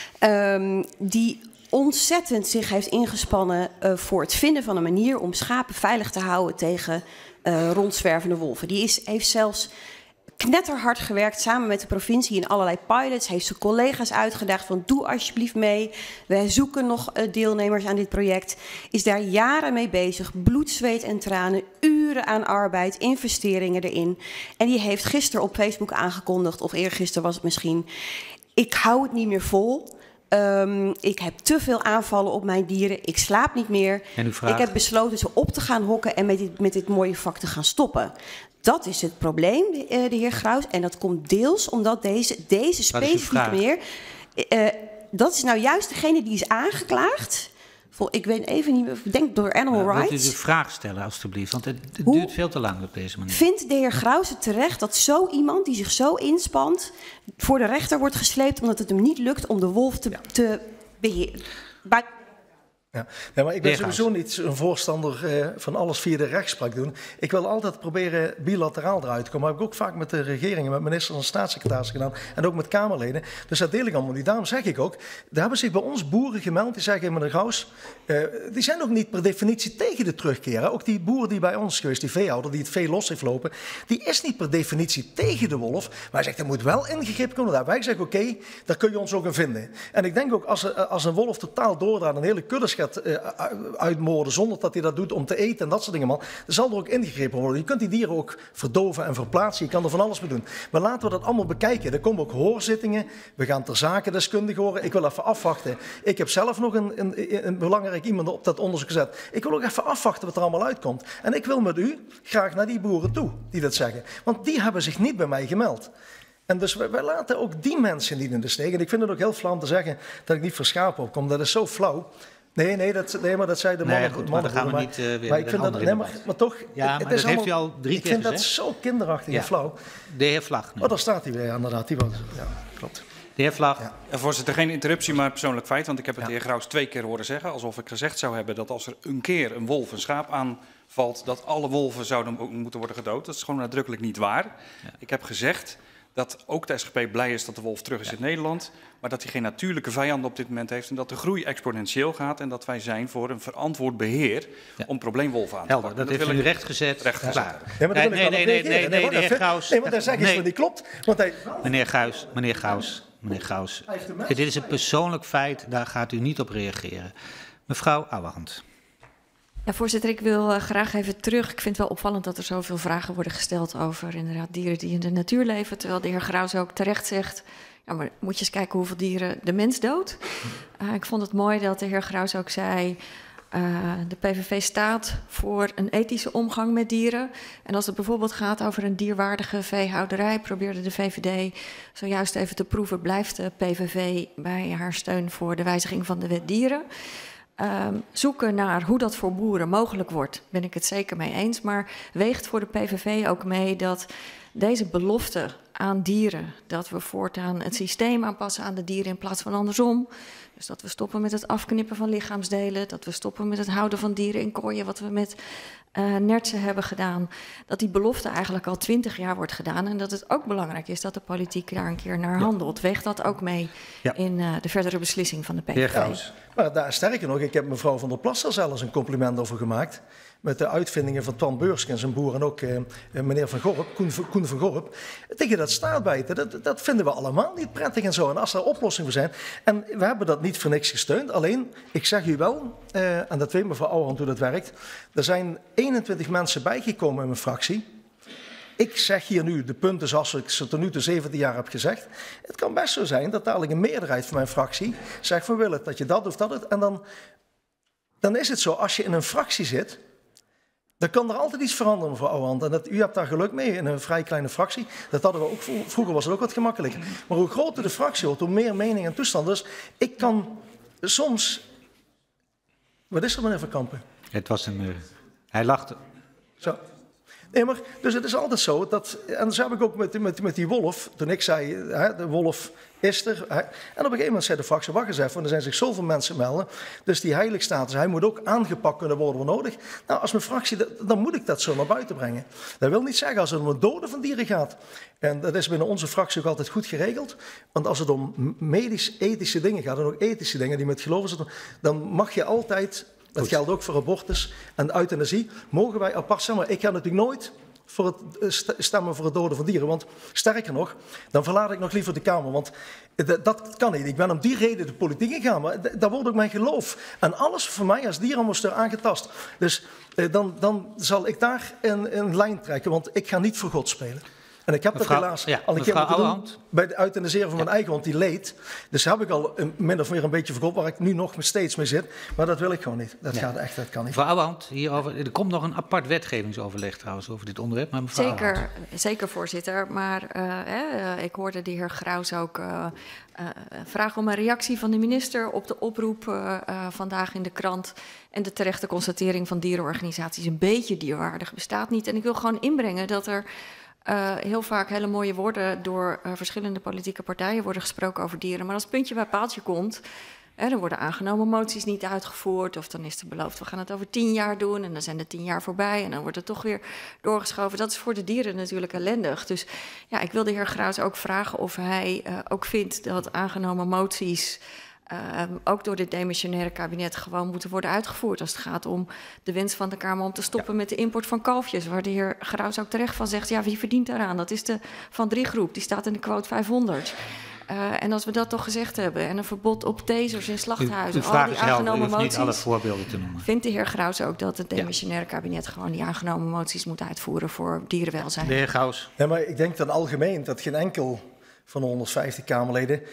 S6: Die ontzettend zich heeft ingespannen voor het vinden van een manier om schapen veilig te houden tegen rondzwervende wolven. Die heeft zelfs knetterhard gewerkt samen met de provincie in allerlei pilots. Heeft zijn collega's uitgedaagd van doe alsjeblieft mee. Wij zoeken nog deelnemers aan dit project. Is daar jaren mee bezig. Bloed, zweet en tranen. Uren aan arbeid, investeringen erin. En die heeft gisteren op Facebook aangekondigd, of eergisteren was het misschien, ik hou het niet meer vol. Ik heb te veel aanvallen op mijn dieren. Ik slaap niet meer. Ik heb besloten ze op te gaan hokken en met dit mooie vak te gaan stoppen. Dat is het probleem, de heer Graus. En dat komt deels omdat deze specifieke meneer... dat is nou juist degene die is aangeklaagd. Ik weet even niet meer, ik denk door Animal Rights.
S1: Wilt u de vraag stellen, alstublieft? Want het duurt veel te lang op deze manier.
S6: Vindt de heer Graus het terecht dat zo iemand die zich zo inspant voor de rechter wordt gesleept omdat het hem niet lukt om de wolf te beheren?
S2: Ja. Ja, maar ik ben sowieso niet een voorstander van alles via de rechtspraak doen. Ik wil altijd proberen bilateraal eruit te komen. Dat heb ik ook vaak met de regeringen, met ministers en staatssecretarissen gedaan. En ook met Kamerleden. Dus dat deel ik allemaal niet. Daarom zeg ik ook, daar hebben zich bij ons boeren gemeld. Die zeggen, meneer Graus, die zijn ook niet per definitie tegen de terugkeer. Hè? Ook die boer die bij ons geweest, die veehouder die het vee los heeft lopen, die is niet per definitie tegen de wolf. Maar hij zegt, er moet wel ingegrepen komen. Daar wij zeggen, oké, daar kun je ons ook in vinden. En ik denk ook, als een wolf totaal doordraait, een hele kudde uitmoorden zonder dat hij dat doet om te eten en dat soort dingen, man, dan zal er ook ingegrepen worden. Je kunt die dieren ook verdoven en verplaatsen. Je kan er van alles mee doen. Maar laten we dat allemaal bekijken. Er komen ook hoorzittingen. We gaan ter zake deskundig horen. Ik wil even afwachten. Ik heb zelf nog een belangrijk iemand op dat onderzoek gezet. Ik wil ook even afwachten wat er allemaal uitkomt. En ik wil met u graag naar die boeren toe die dat zeggen. Want die hebben zich niet bij mij gemeld. En dus wij laten ook die mensen niet in de steek. En ik vind het ook heel flauw om te zeggen dat ik niet voor schapen opkom. Dat is zo flauw. Nee, maar dat zei de mannen.
S1: Nee, goed, maar dan gaan we niet weer
S2: maar ik vind dat, maar toch,
S1: ja, maar dat heeft u al 3 keer gezegd.
S2: Ik vind dat zo kinderachtig en flauw.
S1: De heer Vlag.
S2: Oh, daar staat hij weer, inderdaad. Die was, ja, klopt.
S1: De heer Vlag.
S4: Ja. Voorzitter, geen interruptie, maar persoonlijk feit. Want ik heb het de heer Graus 2 keer horen zeggen. Alsof ik gezegd zou hebben dat als er een keer een wolf een schaap aanvalt, dat alle wolven zouden moeten worden gedood. Dat is gewoon nadrukkelijk niet waar. Ja. Ik heb gezegd dat ook de SGP blij is dat de wolf terug is in Nederland, maar dat hij geen natuurlijke vijanden op dit moment heeft en dat de groei exponentieel gaat en dat wij zijn voor een verantwoord beheer om probleemwolven aan te pakken.
S1: Dat heeft u recht gezet.
S4: Klaar.
S1: Nee, de heer Graus.
S2: Nee, maar daar zeg je niet klopt. Want hij...
S1: Meneer Graus. Dit is een persoonlijk feit, daar gaat u niet op reageren. Mevrouw Ouwehand.
S7: Ja, voorzitter, ik wil graag even terug. Ik vind het wel opvallend dat er zoveel vragen worden gesteld over inderdaad dieren die in de natuur leven. Terwijl de heer Graus ook terecht zegt, ja, maar moet je eens kijken hoeveel dieren de mens doodt. Ik vond het mooi dat de heer Graus ook zei, de PVV staat voor een ethische omgang met dieren. En als het bijvoorbeeld gaat over een dierwaardige veehouderij, probeerde de VVD zojuist even te proeven, blijft de PVV bij haar steun voor de wijziging van de wet dieren. Zoeken naar hoe dat voor boeren mogelijk wordt, ben ik het zeker mee eens. Maar weegt voor de PVV ook mee dat deze belofte aan dieren, dat we voortaan het systeem aanpassen aan de dieren in plaats van andersom. Dus dat we stoppen met het afknippen van lichaamsdelen, dat we stoppen met het houden van dieren in kooien, wat we met nertsen hebben gedaan. Dat die belofte eigenlijk al 20 jaar wordt gedaan en dat het ook belangrijk is dat de politiek daar een keer naar handelt. Weegt dat ook mee in de verdere beslissing van de PVV?
S2: Ja, maar daar, sterker nog, ik heb mevrouw Van der Plas er zelfs een compliment over gemaakt. Met de uitvindingen van Twan Beurske en zijn boer en ook meneer Van Gorp, Koen van Gorp. Tegen dat staartbijten, dat vinden we allemaal niet prettig en zo. En als er oplossingen voor zijn. En we hebben dat niet voor niks gesteund. Alleen, ik zeg u wel, en dat weet mevrouw Ouwehand hoe dat werkt. Er zijn 21 mensen bijgekomen in mijn fractie. Ik zeg hier nu de punten zoals ik ze tot nu toe 17 jaar heb gezegd. Het kan best zo zijn dat dadelijk een meerderheid van mijn fractie zegt van wil het dat je dat of dat doet. En dan is het zo, als je in een fractie zit, dan kan er altijd iets veranderen, mevrouw Ouwehand. En u hebt daar geluk mee in een vrij kleine fractie. Dat hadden we ook, vroeger was het ook wat gemakkelijker. Maar hoe groter de fractie wordt, hoe meer mening en toestand. Dus ik kan soms... Wat is er, meneer Van Kampen?
S1: Het was een... hij lachte.
S2: Zo. Nee, maar dus het is altijd zo dat, en dat heb ik ook met die wolf, toen ik zei, de wolf is er. En op een gegeven moment zei de fractie, wacht eens even, want er zijn zich zoveel mensen melden. Dus die heiligstatus, hij moet ook aangepakt kunnen worden waar nodig. Nou, als mijn fractie, dan moet ik dat zo naar buiten brengen. Dat wil niet zeggen als het om het doden van dieren gaat. En dat is binnen onze fractie ook altijd goed geregeld. Want als het om medisch-ethische dingen gaat, en ook ethische dingen die met geloven zitten, dan mag je altijd, dat geldt ook voor abortus en euthanasie, mogen wij apart zijn. Maar ik ga natuurlijk nooit voor het stemmen voor het doden van dieren. Want sterker nog, dan verlaat ik nog liever de Kamer. Want dat kan niet. Ik ben om die reden de politiek ingegaan. Maar dat wordt ook mijn geloof. En alles voor mij als dierenambassadeur aangetast. Dus dan zal ik daar een lijn trekken. Want ik ga niet voor God spelen. En ik heb dat helaas al een keer moeten doen bij het euthaniseren van mijn eigen, want die leed. Dus heb ik al min of meer een beetje verkocht, waar ik nu nog steeds mee zit. Maar dat wil ik gewoon niet. Dat gaat echt, dat kan niet.
S1: Mevrouw Ouwehand, hierover, er komt nog een apart wetgevingsoverleg trouwens over dit onderwerp. Maar mevrouw
S7: Zeker, voorzitter. Maar ik hoorde de heer Graus ook vragen om een reactie van de minister op de oproep vandaag in de krant. En de terechte constatering van dierenorganisaties, een beetje dierwaardig bestaat niet. En ik wil gewoon inbrengen dat er heel vaak hele mooie woorden door verschillende politieke partijen worden gesproken over dieren. Maar als het puntje bij paaltje komt, dan worden aangenomen moties niet uitgevoerd. Of dan is er beloofd, we gaan het over 10 jaar doen. En dan zijn de 10 jaar voorbij en dan wordt het toch weer doorgeschoven. Dat is voor de dieren natuurlijk ellendig. Dus ja, ik wil de heer Graus ook vragen of hij ook vindt dat aangenomen moties ook door dit demissionaire kabinet gewoon moeten worden uitgevoerd. Als het gaat om de wens van de Kamer om te stoppen met de import van kalfjes. Waar de heer Graus ook terecht van zegt, ja, wie verdient daaraan? Dat is de Van Drie groep, die staat in de quote 500. En als we dat toch gezegd hebben en een verbod op tasers in slachthuizen, al die aangenomen moties,
S1: niet alle voorbeelden te noemen.
S7: Vindt de heer Graus ook dat het demissionaire kabinet gewoon die aangenomen moties moet uitvoeren voor dierenwelzijn?
S1: De heer Graus.
S2: Ja, maar ik denk dan algemeen dat geen enkel van de 150 Kamerleden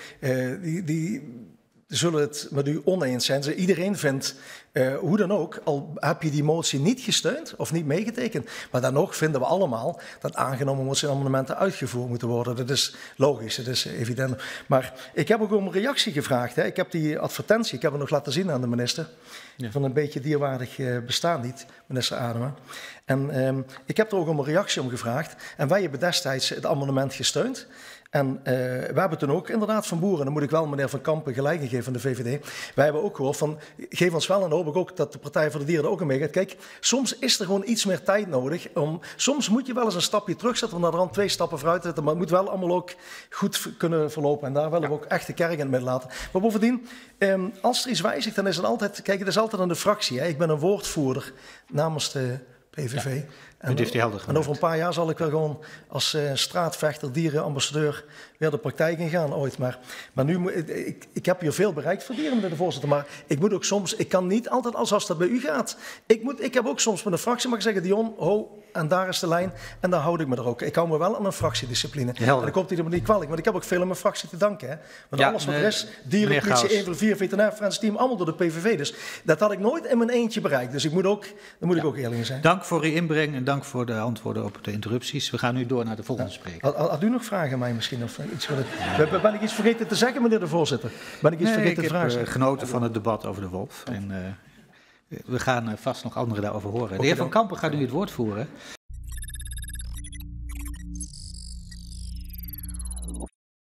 S2: die zullen het met u oneens zijn. Iedereen vindt, hoe dan ook, al heb je die motie niet gesteund of niet meegetekend, maar dan nog vinden we allemaal dat aangenomen moties en amendementen uitgevoerd moeten worden. Dat is logisch, dat is evident. Maar ik heb ook om een reactie gevraagd. Hè. Ik heb die advertentie, ik heb het nog laten zien aan de minister, van een beetje dierwaardig bestaan niet, minister Adema. En ik heb er ook om een reactie om gevraagd. En wij hebben destijds het amendement gesteund. En we hebben toen ook inderdaad van boeren, dan moet ik wel meneer Van Kampen gelijk geven van de VVD. Wij hebben ook gehoord van, geef ons wel en hoop ik ook dat de Partij voor de Dieren er ook aan meegaat. Kijk, soms is er gewoon iets meer tijd nodig. Soms moet je wel eens een stapje terugzetten, want dan 2 stappen vooruit zetten. Maar het moet wel allemaal ook goed kunnen verlopen. En daar willen we ook echt de kerk in het midden laten. Maar bovendien, als er iets wijzigt, dan is het altijd, kijk, het is altijd aan de fractie. Hè. Ik ben een woordvoerder namens de PVV.
S1: Ja. En
S2: over een paar jaar zal ik wel gewoon als straatvechter, dierenambassadeur weer de praktijk ingaan ooit. Maar nu, ik heb hier veel bereikt voor dieren, meneer de voorzitter. Maar ik moet ook soms, ik kan niet altijd als dat bij u gaat. Ik heb ook soms met een fractie, mag ik zeggen, Dion, ho, en daar is de lijn. En daar houd ik me er ook. Ik hou me wel aan een fractiediscipline. En ik hoop die er niet kwalijk. Want ik heb ook veel aan mijn fractie te danken. Hè. Want alles wat er is, dierenpolitie, 1 voor 4, veterinair, Frans team, allemaal door de PVV. Dus dat had ik nooit in mijn eentje bereikt. Dus ik moet ook eerlijk in zijn.
S1: Dank voor uw inbreng en dank voor de antwoorden op de interrupties. We gaan nu door naar de volgende spreker.
S2: Had u nog vragen aan mij misschien? Of iets ben ik iets vergeten te zeggen, meneer de voorzitter? Ben ik iets vergeten te vragen?
S1: Ik heb genoten van het debat over de wolf. En we gaan vast nog anderen daarover horen. De heer Van Kampen gaat nu het woord voeren.